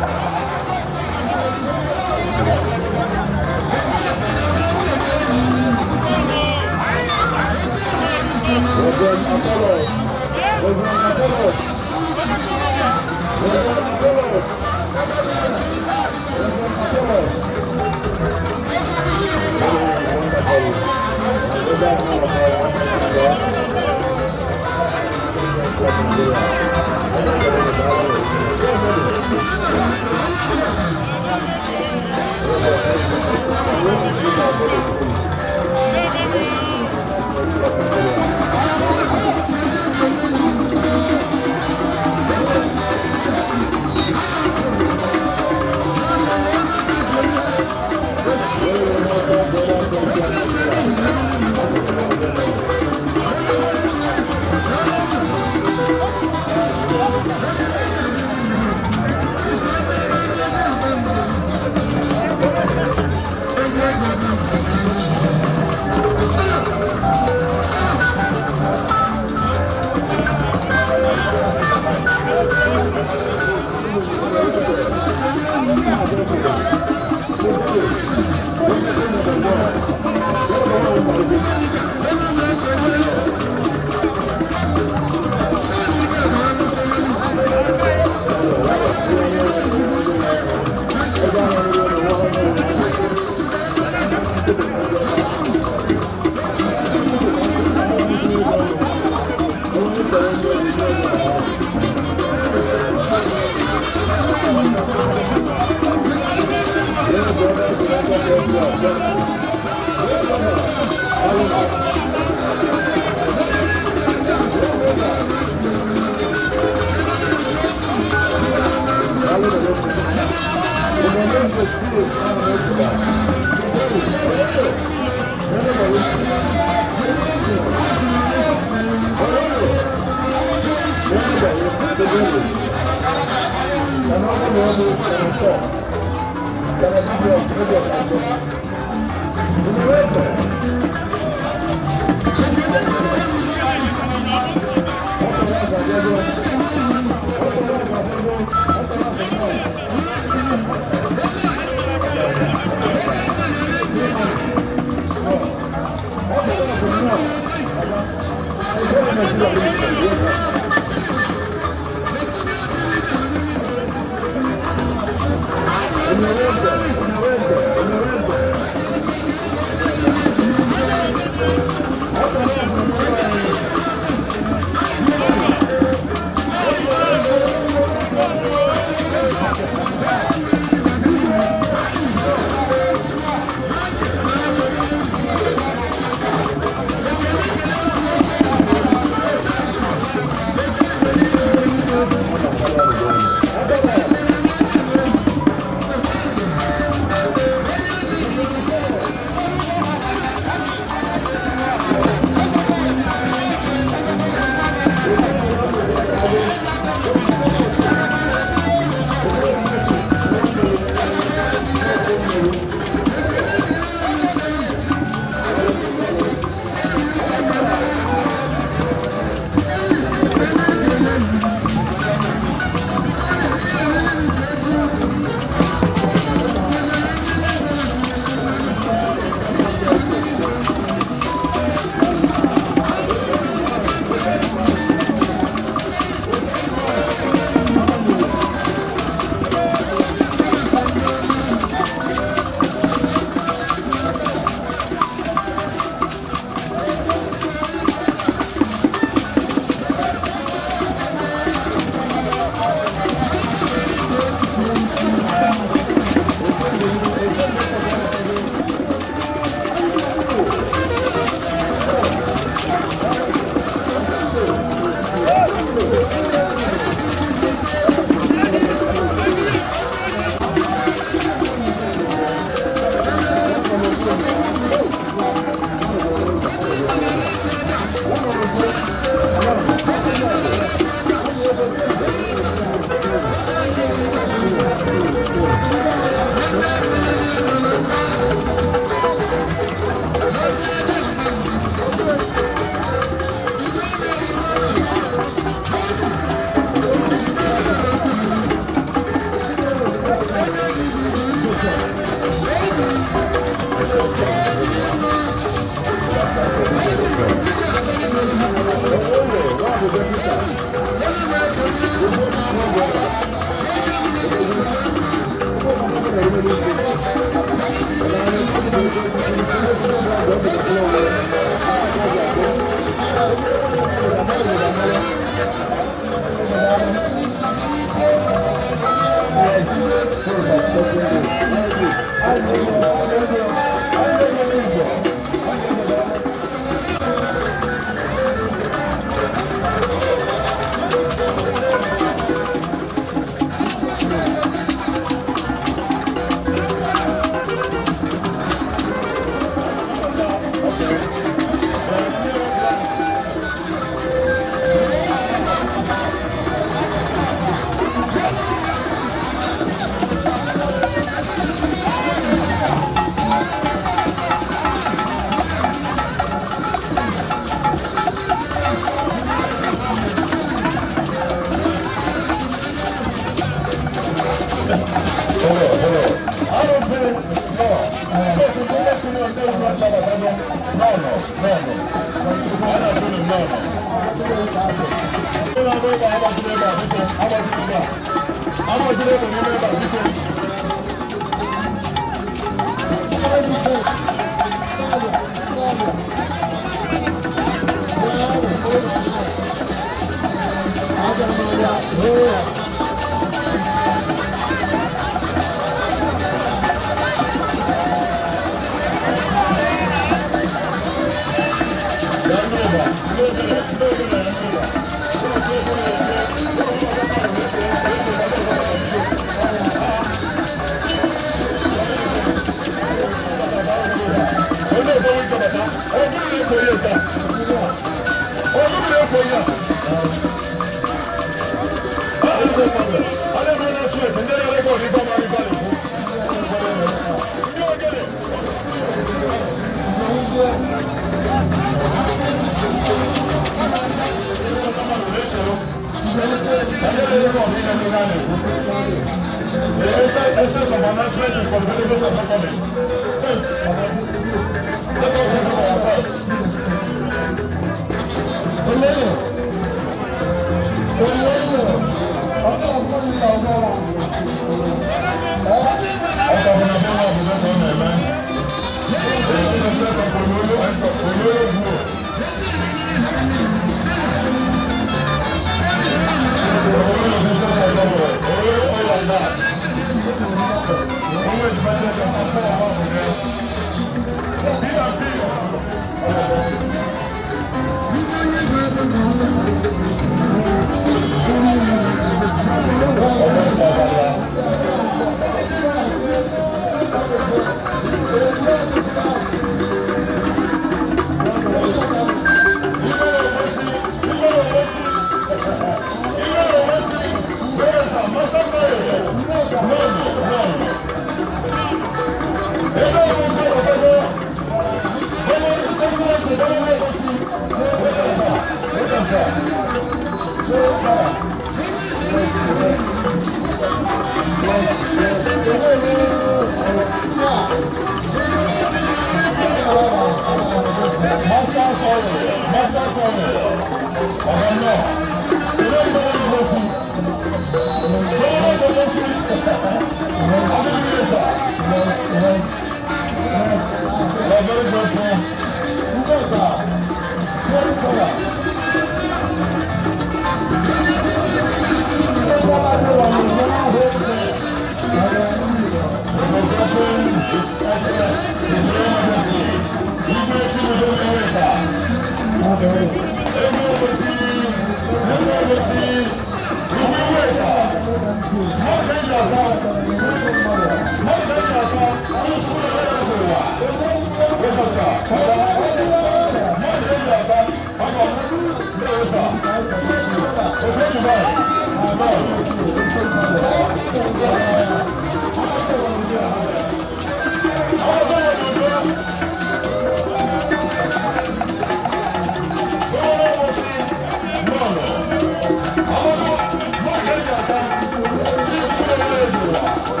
Speaker 3: Thank you.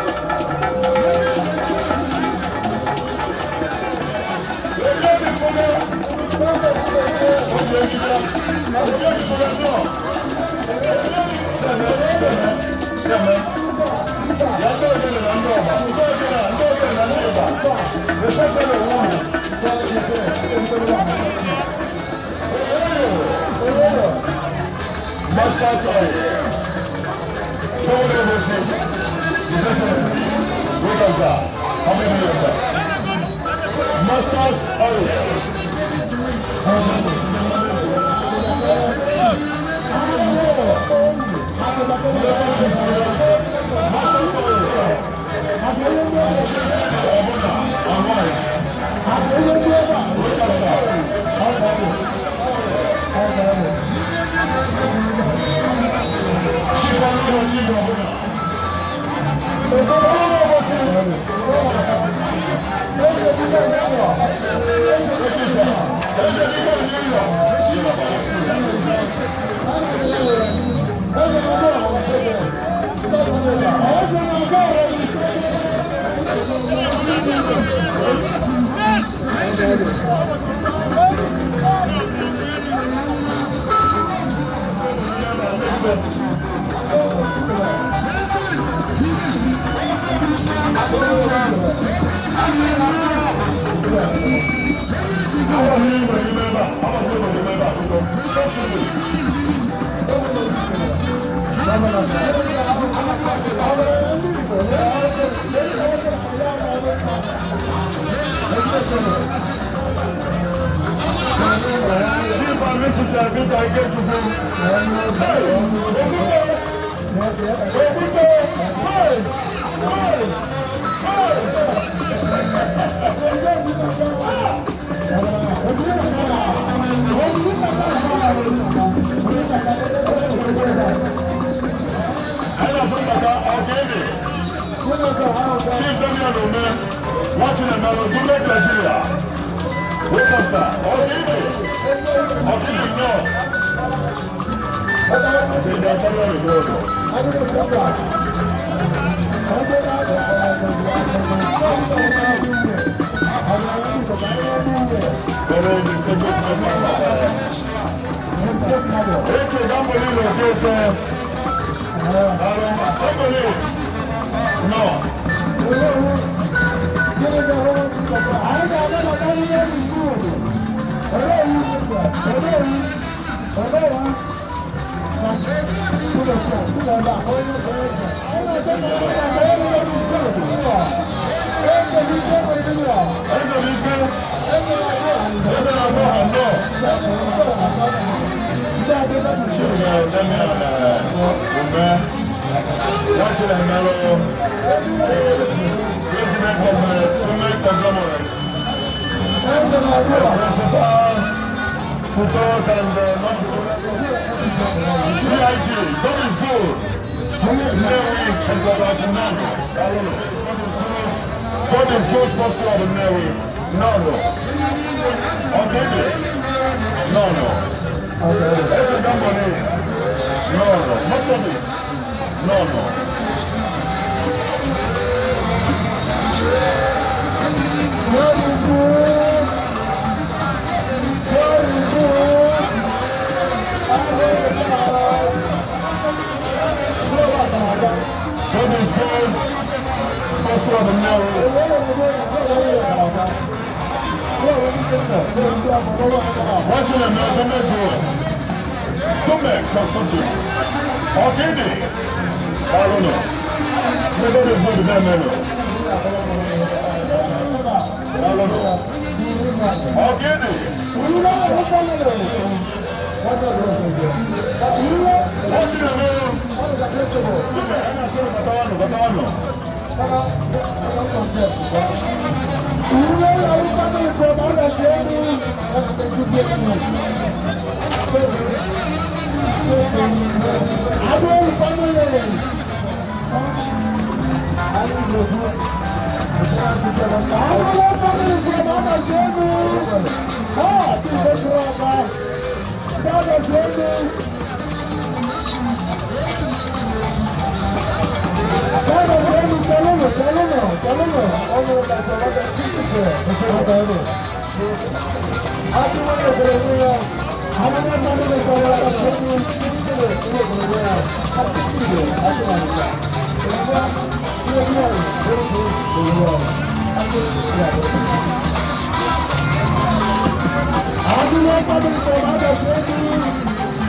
Speaker 3: Motors Oil. Sold everything. His Excellency. What is that? How many years, sir? Motors Oil. Watching a mellow, do make Nigeria. What was that? Okay, okay, no. I think that's a very good
Speaker 7: I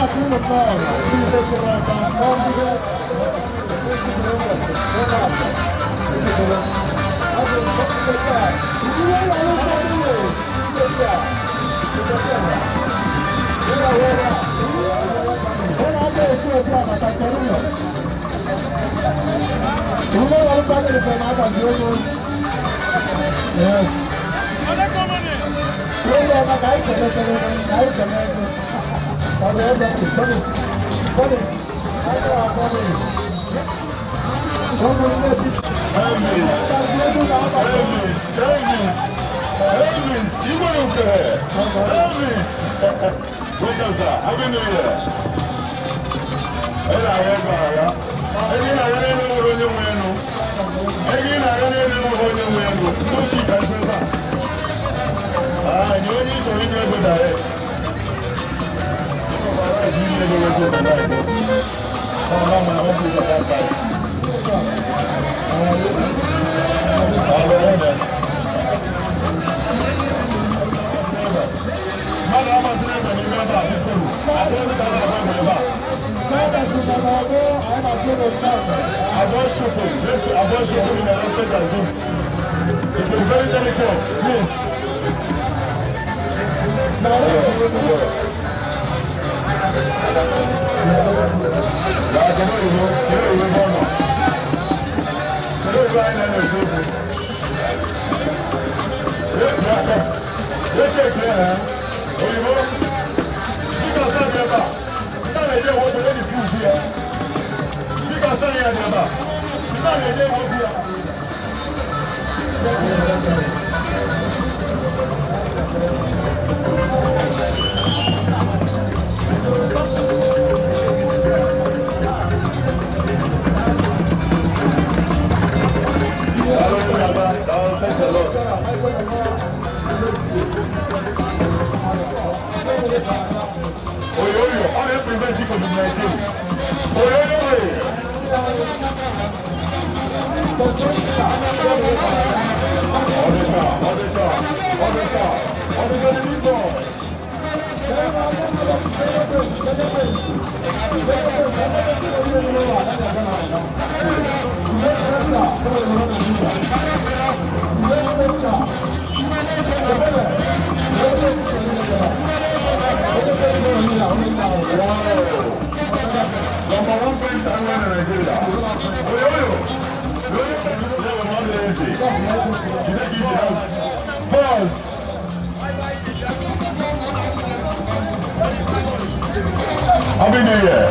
Speaker 3: Happy New Year.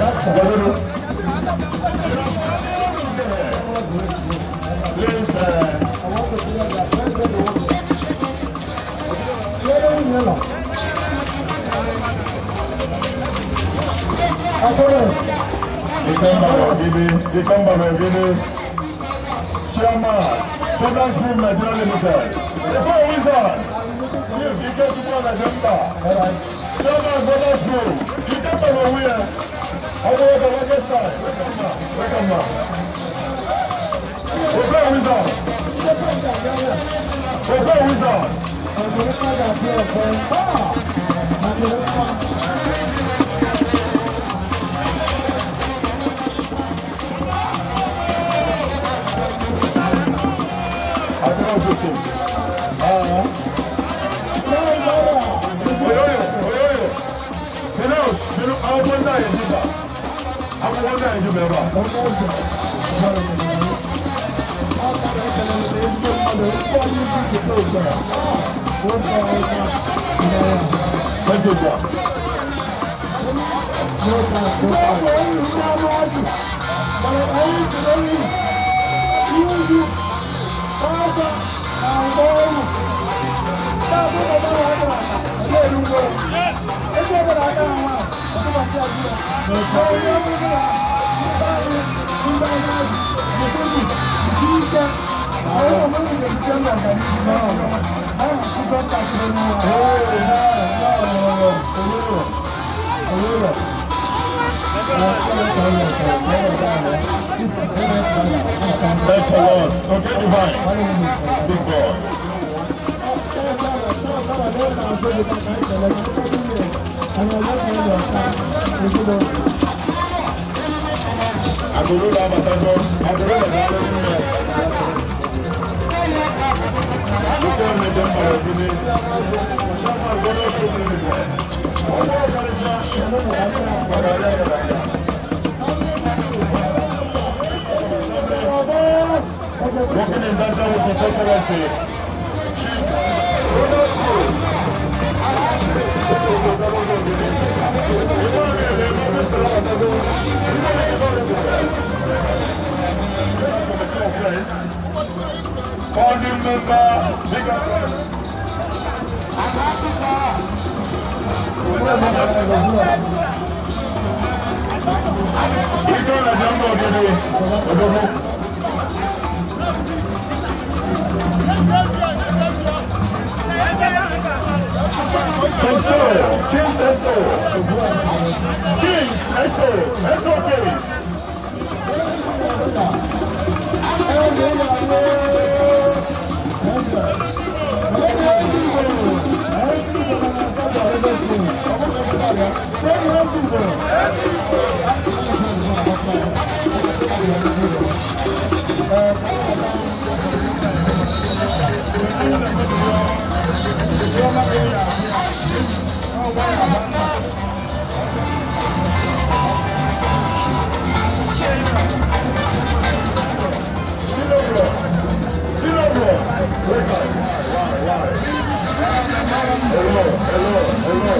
Speaker 3: Please, uh, the Kamba Guinness Chairman, Southern Group Nigeria Limited. The four wizard, Chief Ike Agenda, Chairman Southern Group, Ike Bawuye. How do you go next time? Welcome back. The four wizard. The four wizard. Thank you, John. Thanks a lot. Okay, divine. Big God. Agolo Ambassador, Agolo Ambassador. Before we jump our opinion, working in Delta with His Excellency. Founding member, bigger friend. Ito na jambo dito. Odomo. Eso, Kings Eso. Kings Eso, Eso Kings. Hello, hello, hello.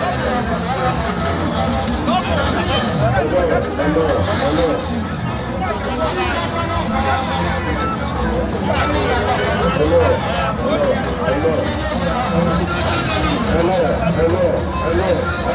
Speaker 3: Hello, hello, hello. Hello, hello, hello, hello,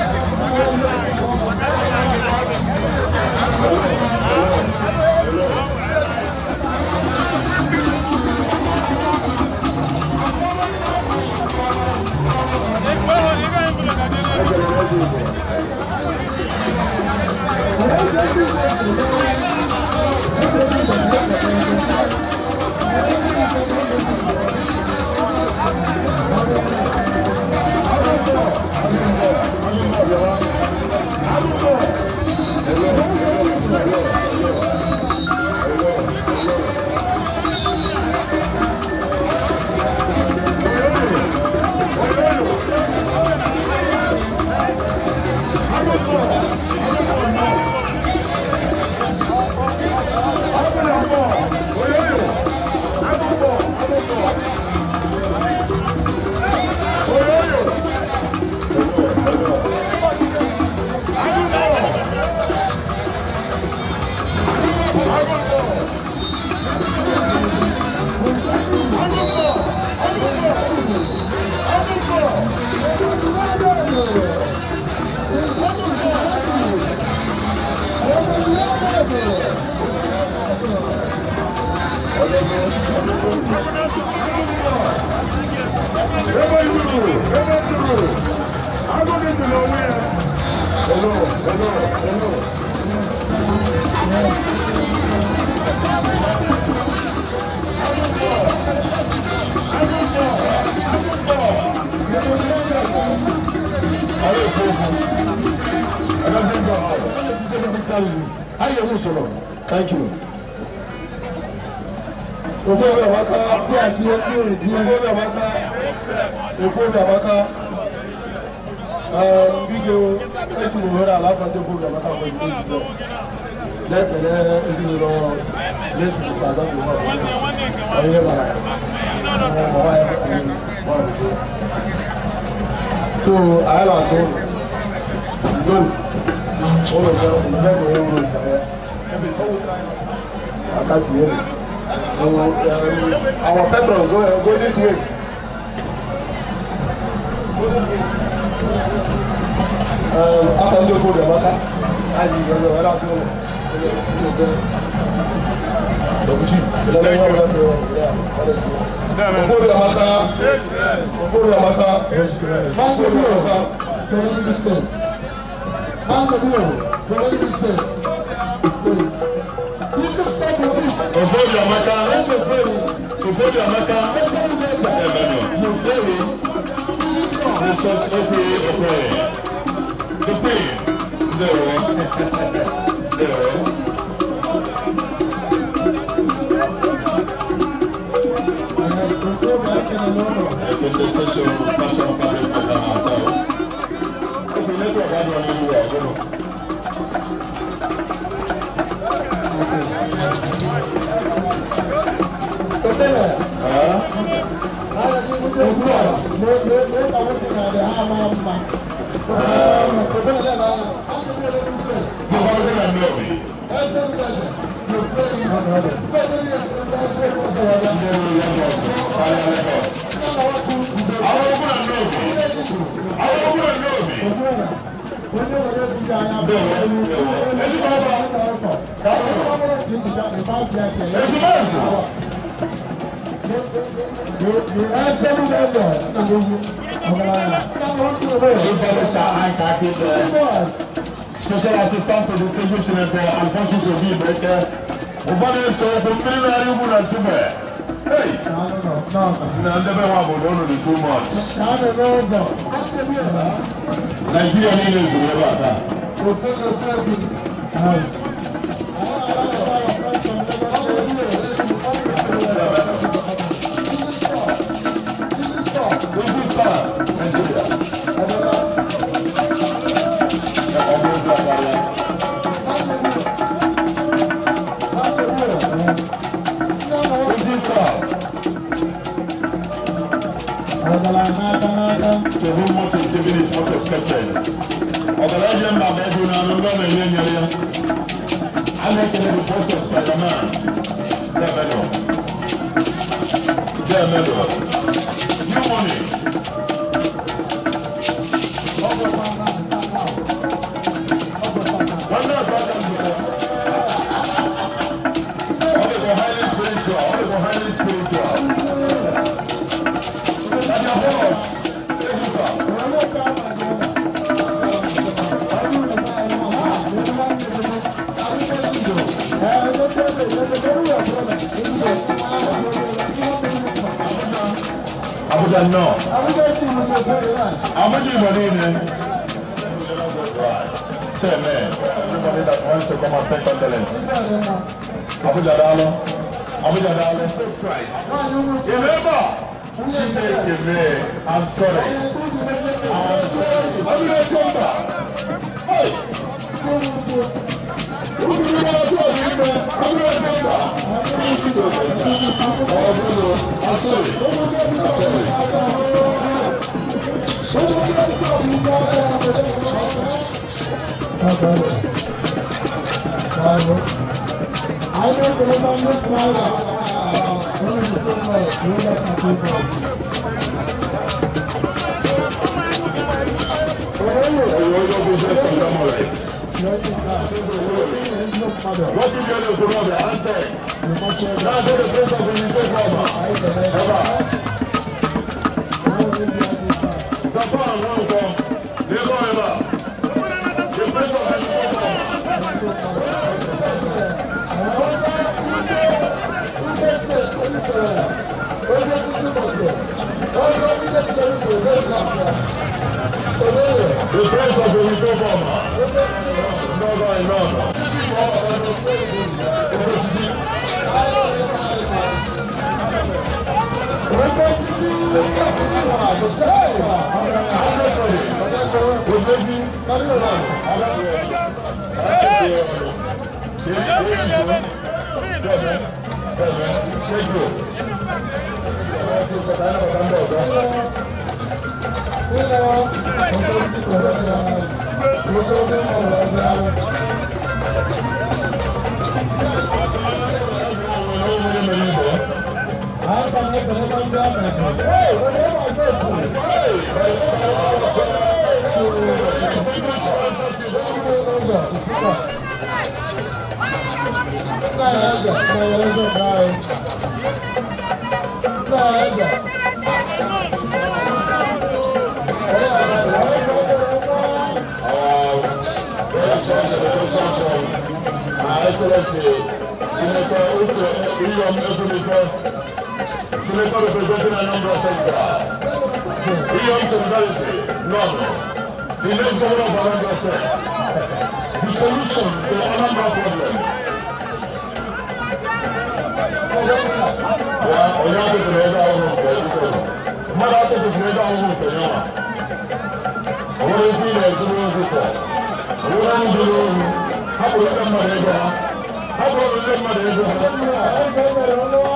Speaker 3: Thank you. Before we walk out, before we walk out, before we walk out, uh, we go. Thank you for all of us. Before we walk out, we go. Let's let you know. Let's go. Let's go. So I also good. All of them, very well. I can't see it. Our petrol go go this way. Uh, after the food, the water. I did the water. That's all. Before the matter, before the matter, man the bill, twenty percent. Man the bill, twenty percent. Before the matter, before the matter, you very, this is okay, okay.
Speaker 7: the Queen. There. There. I've been the social national cabinet for myself. Okay, let's go back on you. Special assistant to the civil senator and council to be breaker. Obama so from preliminary woman and super. Hey, no, no, no, no, never want to go to two months. Nigeria needs to never that. To whom much is given is much expected. Organization by Edwin and London and Yenya. I make a report of Spider-Man. Their medal. Their medal. New money. One more problem. All the highly spiritual. All the highly spiritual. And your horse. Abuja no. Abuja Ibrahim. Say man, everybody that wants to come and pay condolence. Abuja Dalo. Abuja Dalo. So Christ. Remember. I'm sorry. I'm sorry. Abuja Chomba. Hey. I'm what did you do to know the answer? Now go to the place of the newspaper. Japan, one go. They go ever. The place of the The place of the newspaper. No, no, no. Excellency, Senator William Efunike, Senator representing Anambra Central, William Solidarity, North, The next governor of Anambra State. The solution to the Anambra problem. Yeah, we have to create our own people. Mother have to create our own people. I want to see the children before. I want to do how to let them know. How to let them know.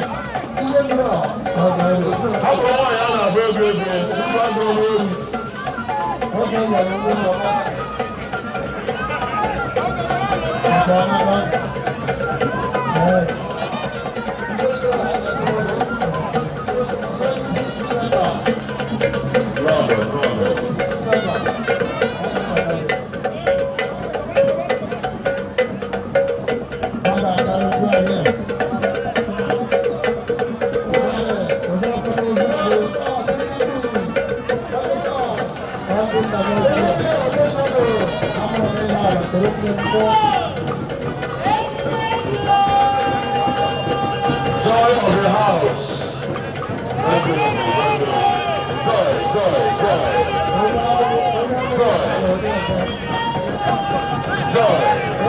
Speaker 7: How to know Yana, baby, baby. You want to know. Okay, Joy of the house. Joy, joy, joy. Joy. Joy.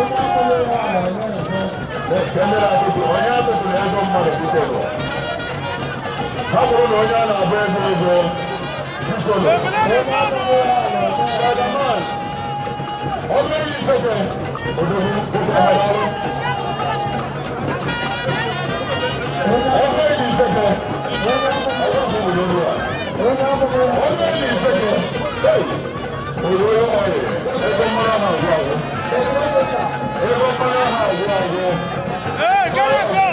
Speaker 3: Hey, go, go!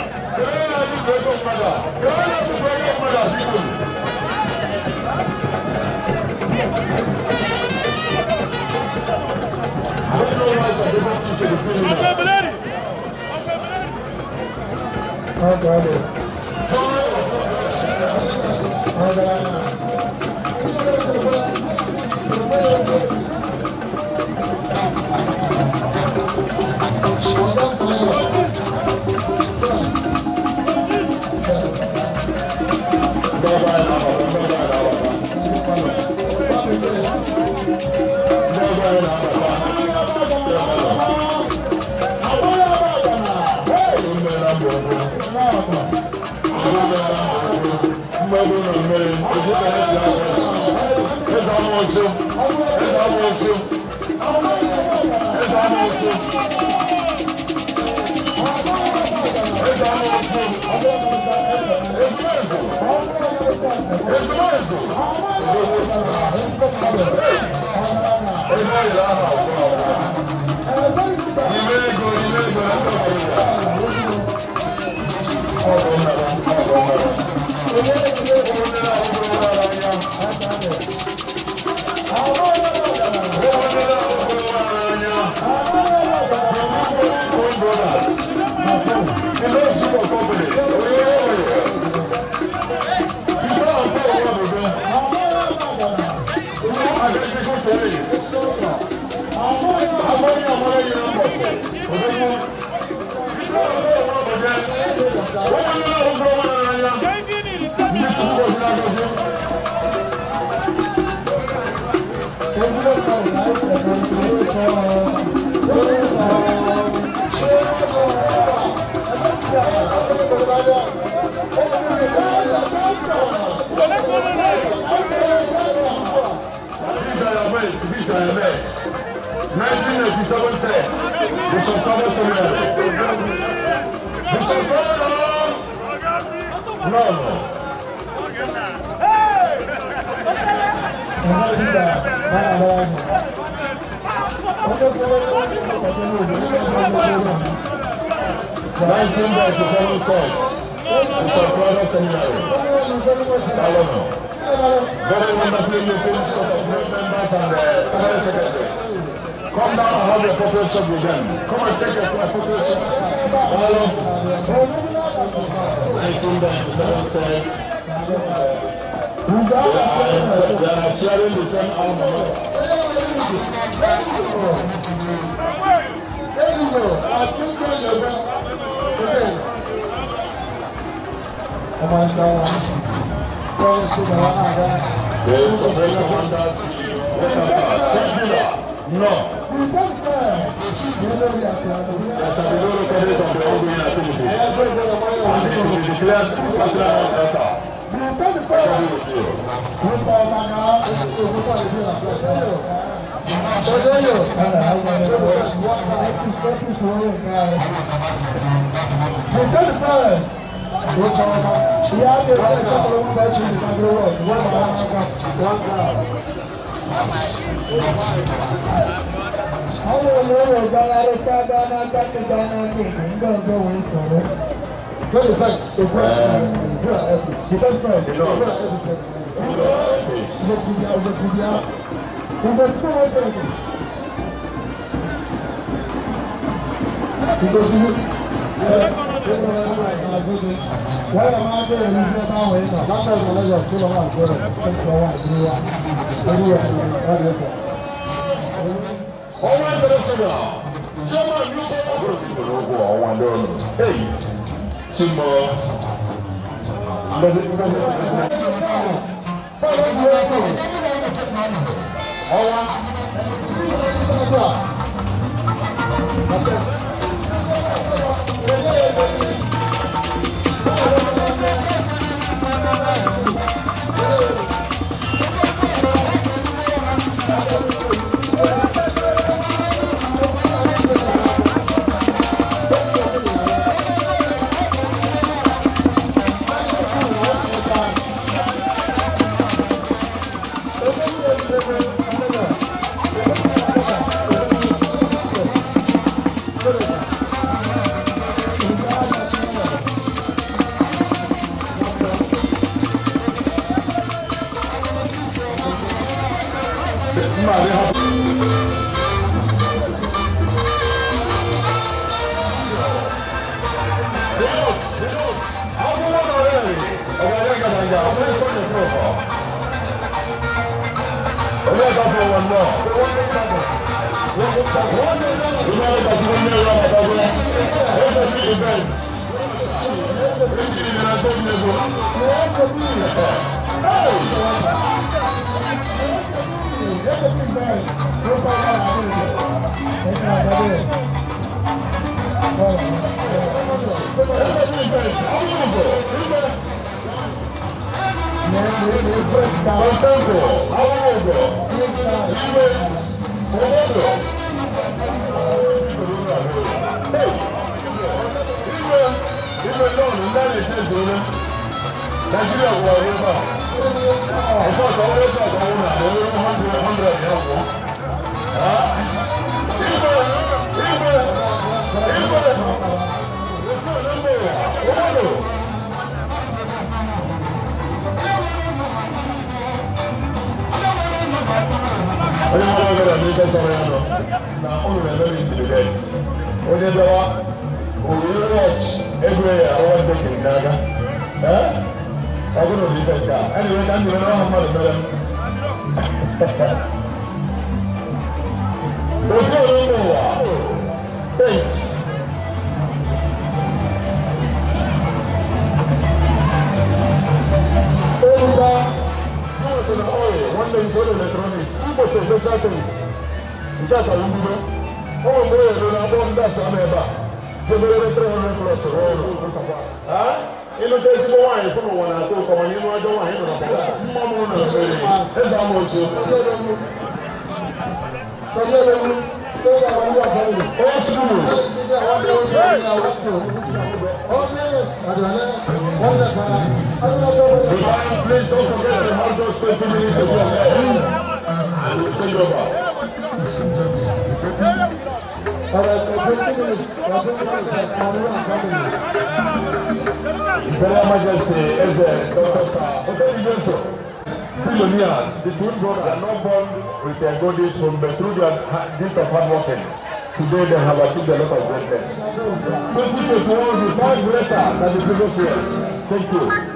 Speaker 3: nineteen eighty-seven sets. Bishop Thomas Seminary. Bishop No, no. nineteen eighty-seven sets. Bishop Thomas Seminary. Very wonderfully looking set of members and current secretaries. Come down and have your photo shot with them. Come and take your photo shot. nineteen ninety-seven sets. They are, they are sharing the same alma mater. There is a very wonderful
Speaker 7: No. That shall be no recorded of the ongoing activities. And it will be declared national matter. Billionaires, the twin brothers are not born with their golden throne, but through their gift of hard working. Today they have achieved a lot of greatness. twenty twenty-one will be far greater than the previous years. Thank you.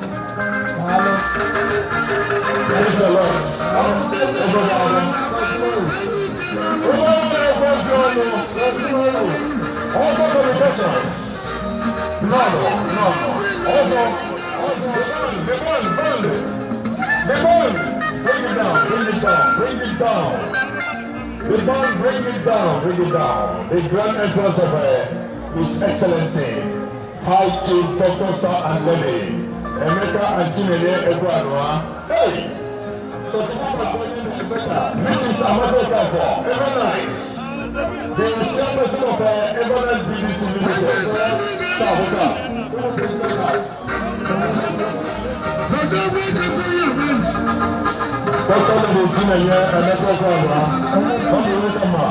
Speaker 7: Praise the Lord. communications. No, no, no, no. Also, also, the bond, the bond, the bond. Bring it down, bring it down, bring it down. The bond, bring it down, bring it down. The grand entrance of uh, His Excellency, High Chief Doctor Sir and Lady, Emeka Antinele Ebuanwa. Hey! So, this is Amado Kafo, ever nice. The chairperson of uh, Evernice B B C Limited. Tabuka. Doctor Lady Tinele Emeka Ebuanwa. Come here, come on.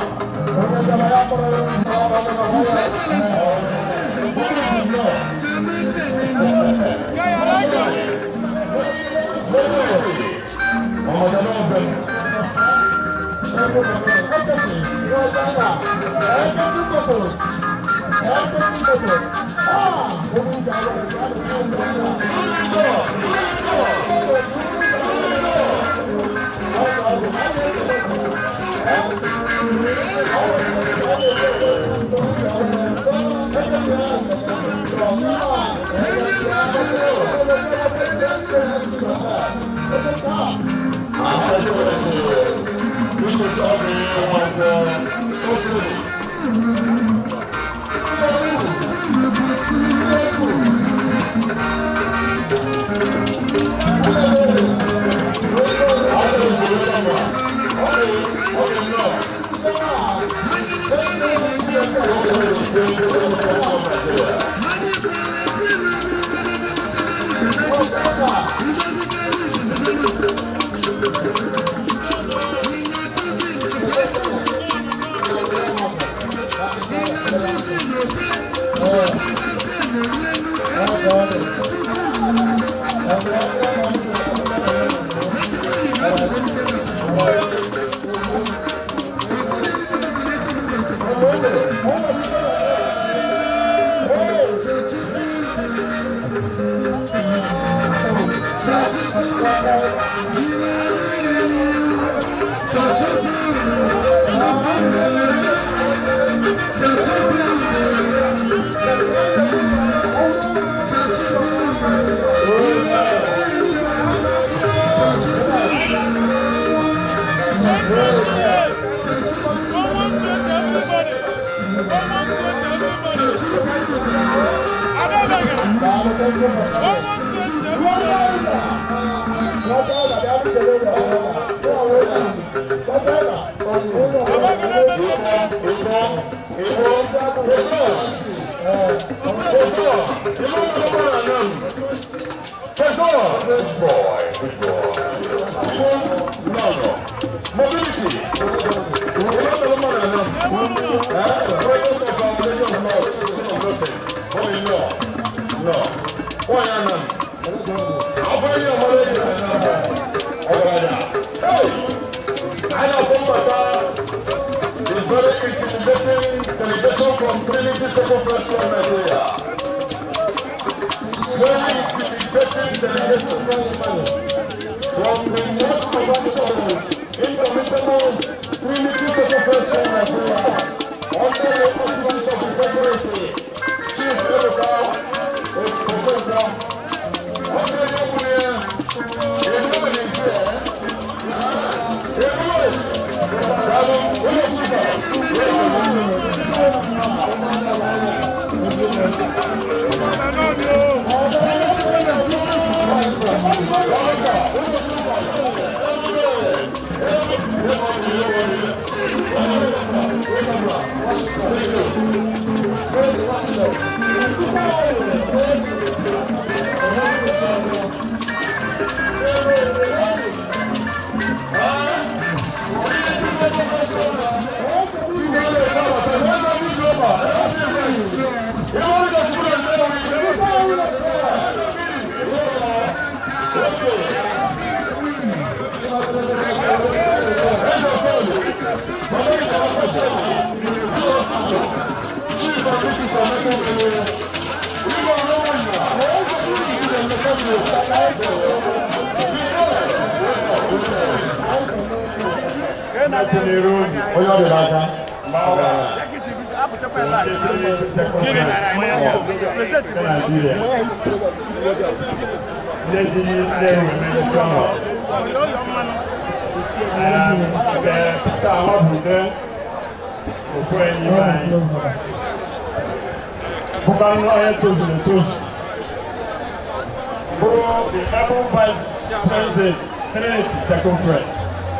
Speaker 7: the Apple Vice President, Senate Circumference.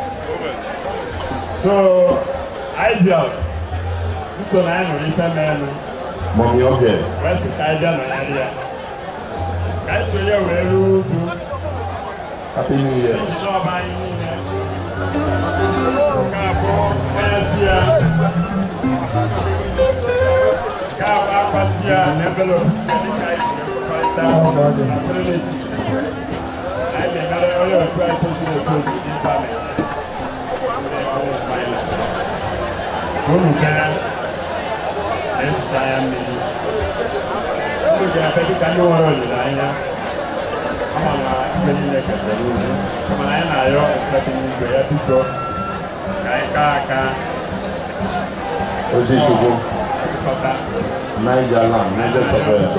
Speaker 7: So, ideal. This one I know, it's a man.
Speaker 8: Mommy, okay.
Speaker 7: What's the idea? That's where you're well to.
Speaker 8: Happy New Year. Niger land, Niger Sahara.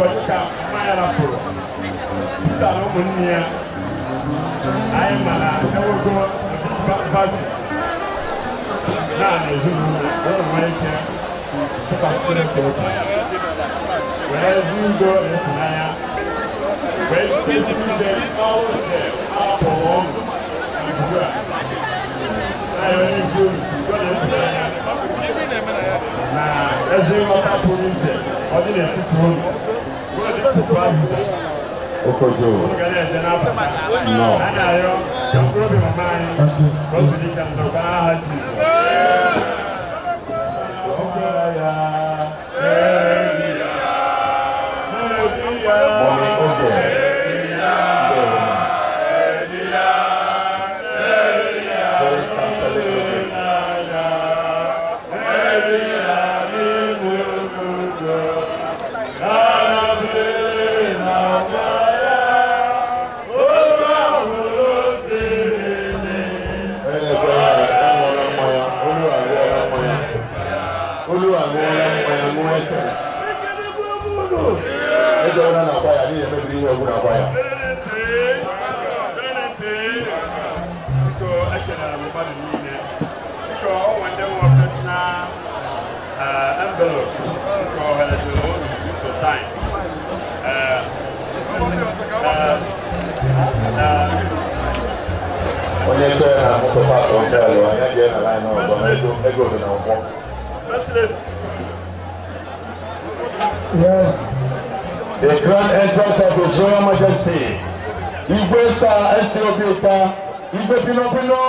Speaker 8: Okojo. No. Yes. The Grand Entrance of His Royal Majesty. Igwe Sa N C O B Oka. Igwe Pino Pino.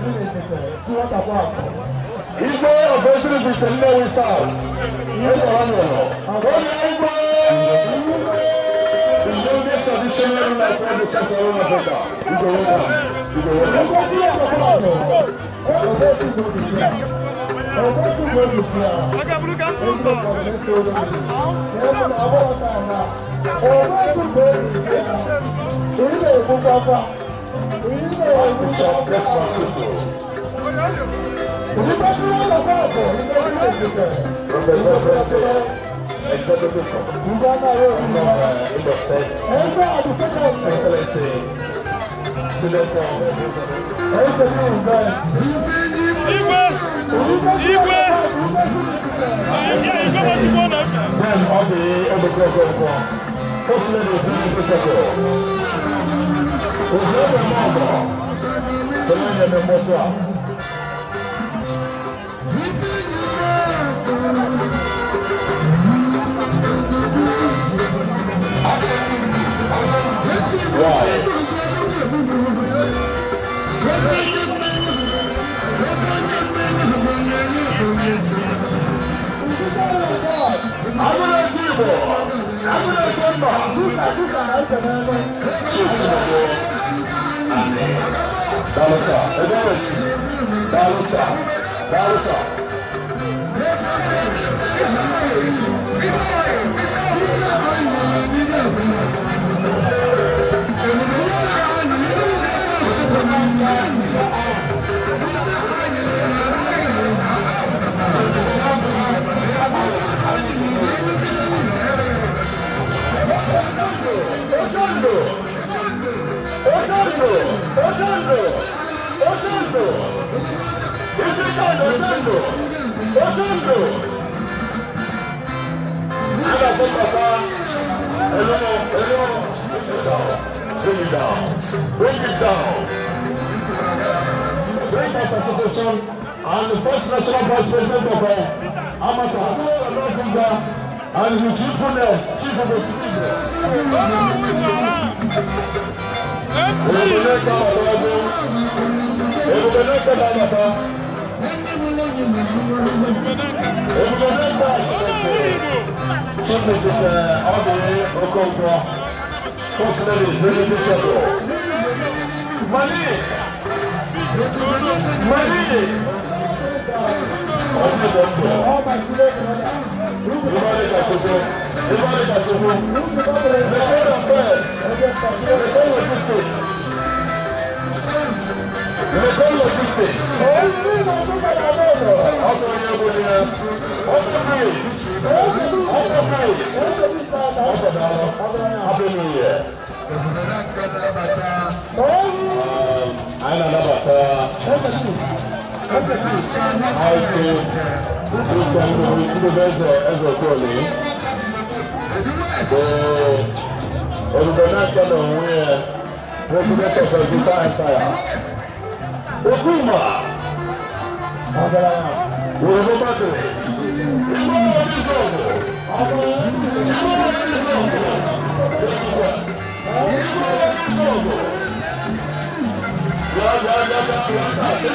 Speaker 8: Igwe of President with the Nnewi South. Yes, Honorable. Onye Igwe. The youngest traditional ruler of the Central Africa. Igwe welcome. Igwe welcome.
Speaker 7: Igwe!
Speaker 8: Then all the other programs from Fortunately, this is the second. We've never remember the line of the motor. Right. I'm gonna do more. I'm gonna do more. Dalota, Dalota, Dalota. Dalota. Ojondo, Ojondo. Ada Papa, hello, hello, bring it down, bring it down. Bring us satisfaction and the first national vice president of Amatas, and the chiefness, chief of the children. Ebubeleka Ọlọ́gbọ́, Ebubeleka Dàgbàtà, Ebubeleka Àtìlẹ́tì, Chief Mrs. Ọ̀dẹ̀ Okonkwo, First Lady Lady Bishop. Mali, Mali, ọtí dọ̀tọ̀, ìbáraẹ̀ kàtúkọ̀, ìbáraẹ̀ kàtúkọ̀, lẹ́kọ̀ọ́ affairs, lẹ́kọ̀ọ́ logistics, lẹ́kọ̀ọ́ logistics, ọkọ̀ yẹn wò ni ẹ, ọkọ̀ praise, ọkọ̀ praise, ọkọ̀ dàrọ̀, happy new year. Anyị na-anabata Aike Uche Ndube Eze Okoli bụ Ebubeleka na onwe ya President of Ebita Empire. Okwuma ọgaranya Yoruba Battery Igbo Odizogo Igbo Odizogo Igbo Odizogo Ya ya ya ya ya ya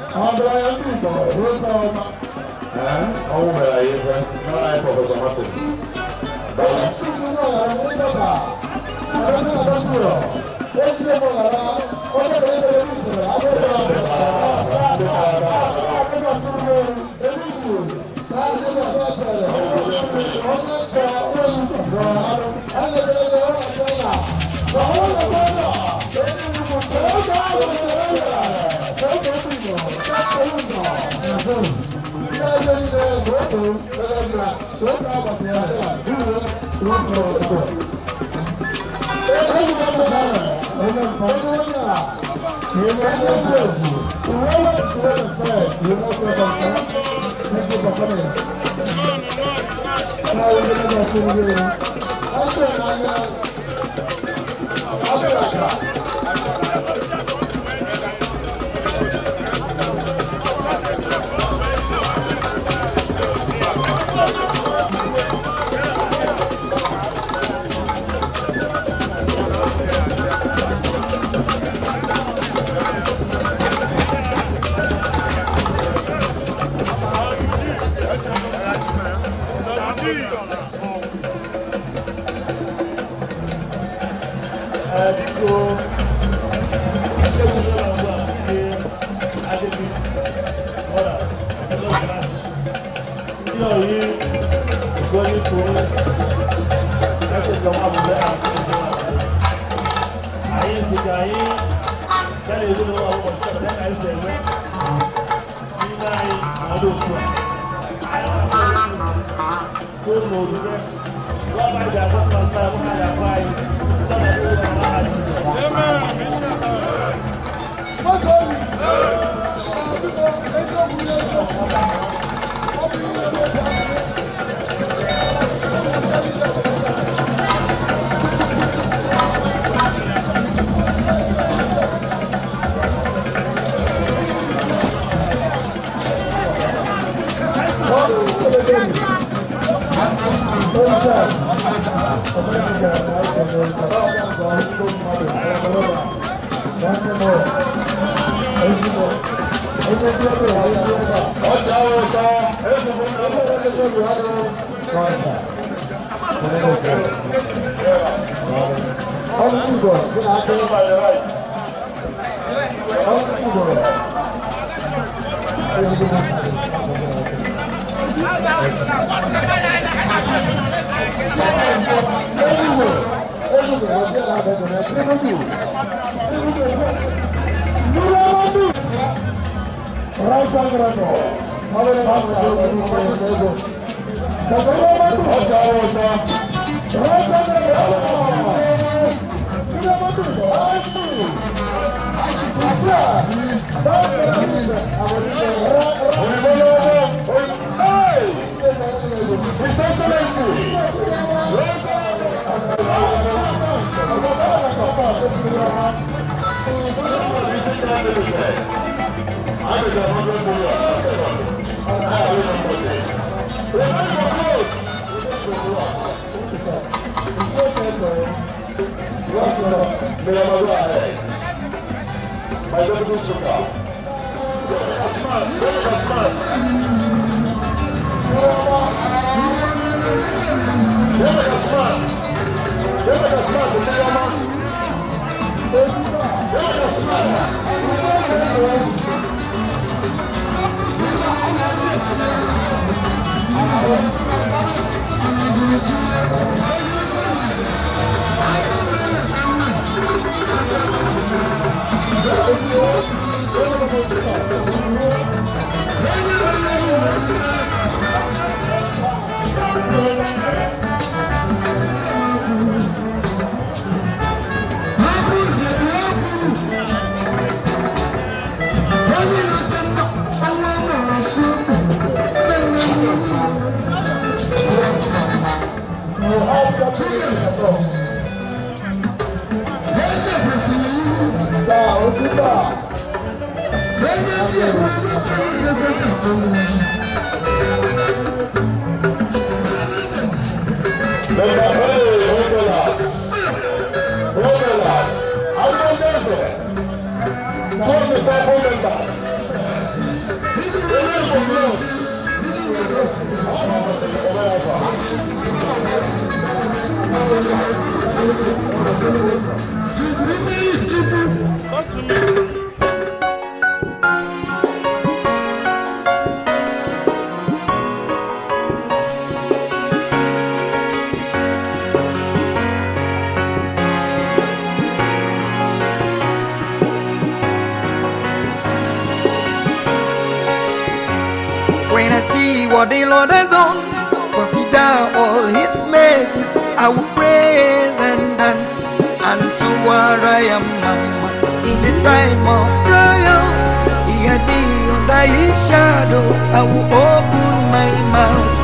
Speaker 8: ọnwụ mere anyị ife mara anyị prọfesọ Martin Members,
Speaker 2: When I see what the Lord has done, consider all his mercies, I will praise and dance unto where I am. In the time of trials, he had me under his shadow, I will open my mouth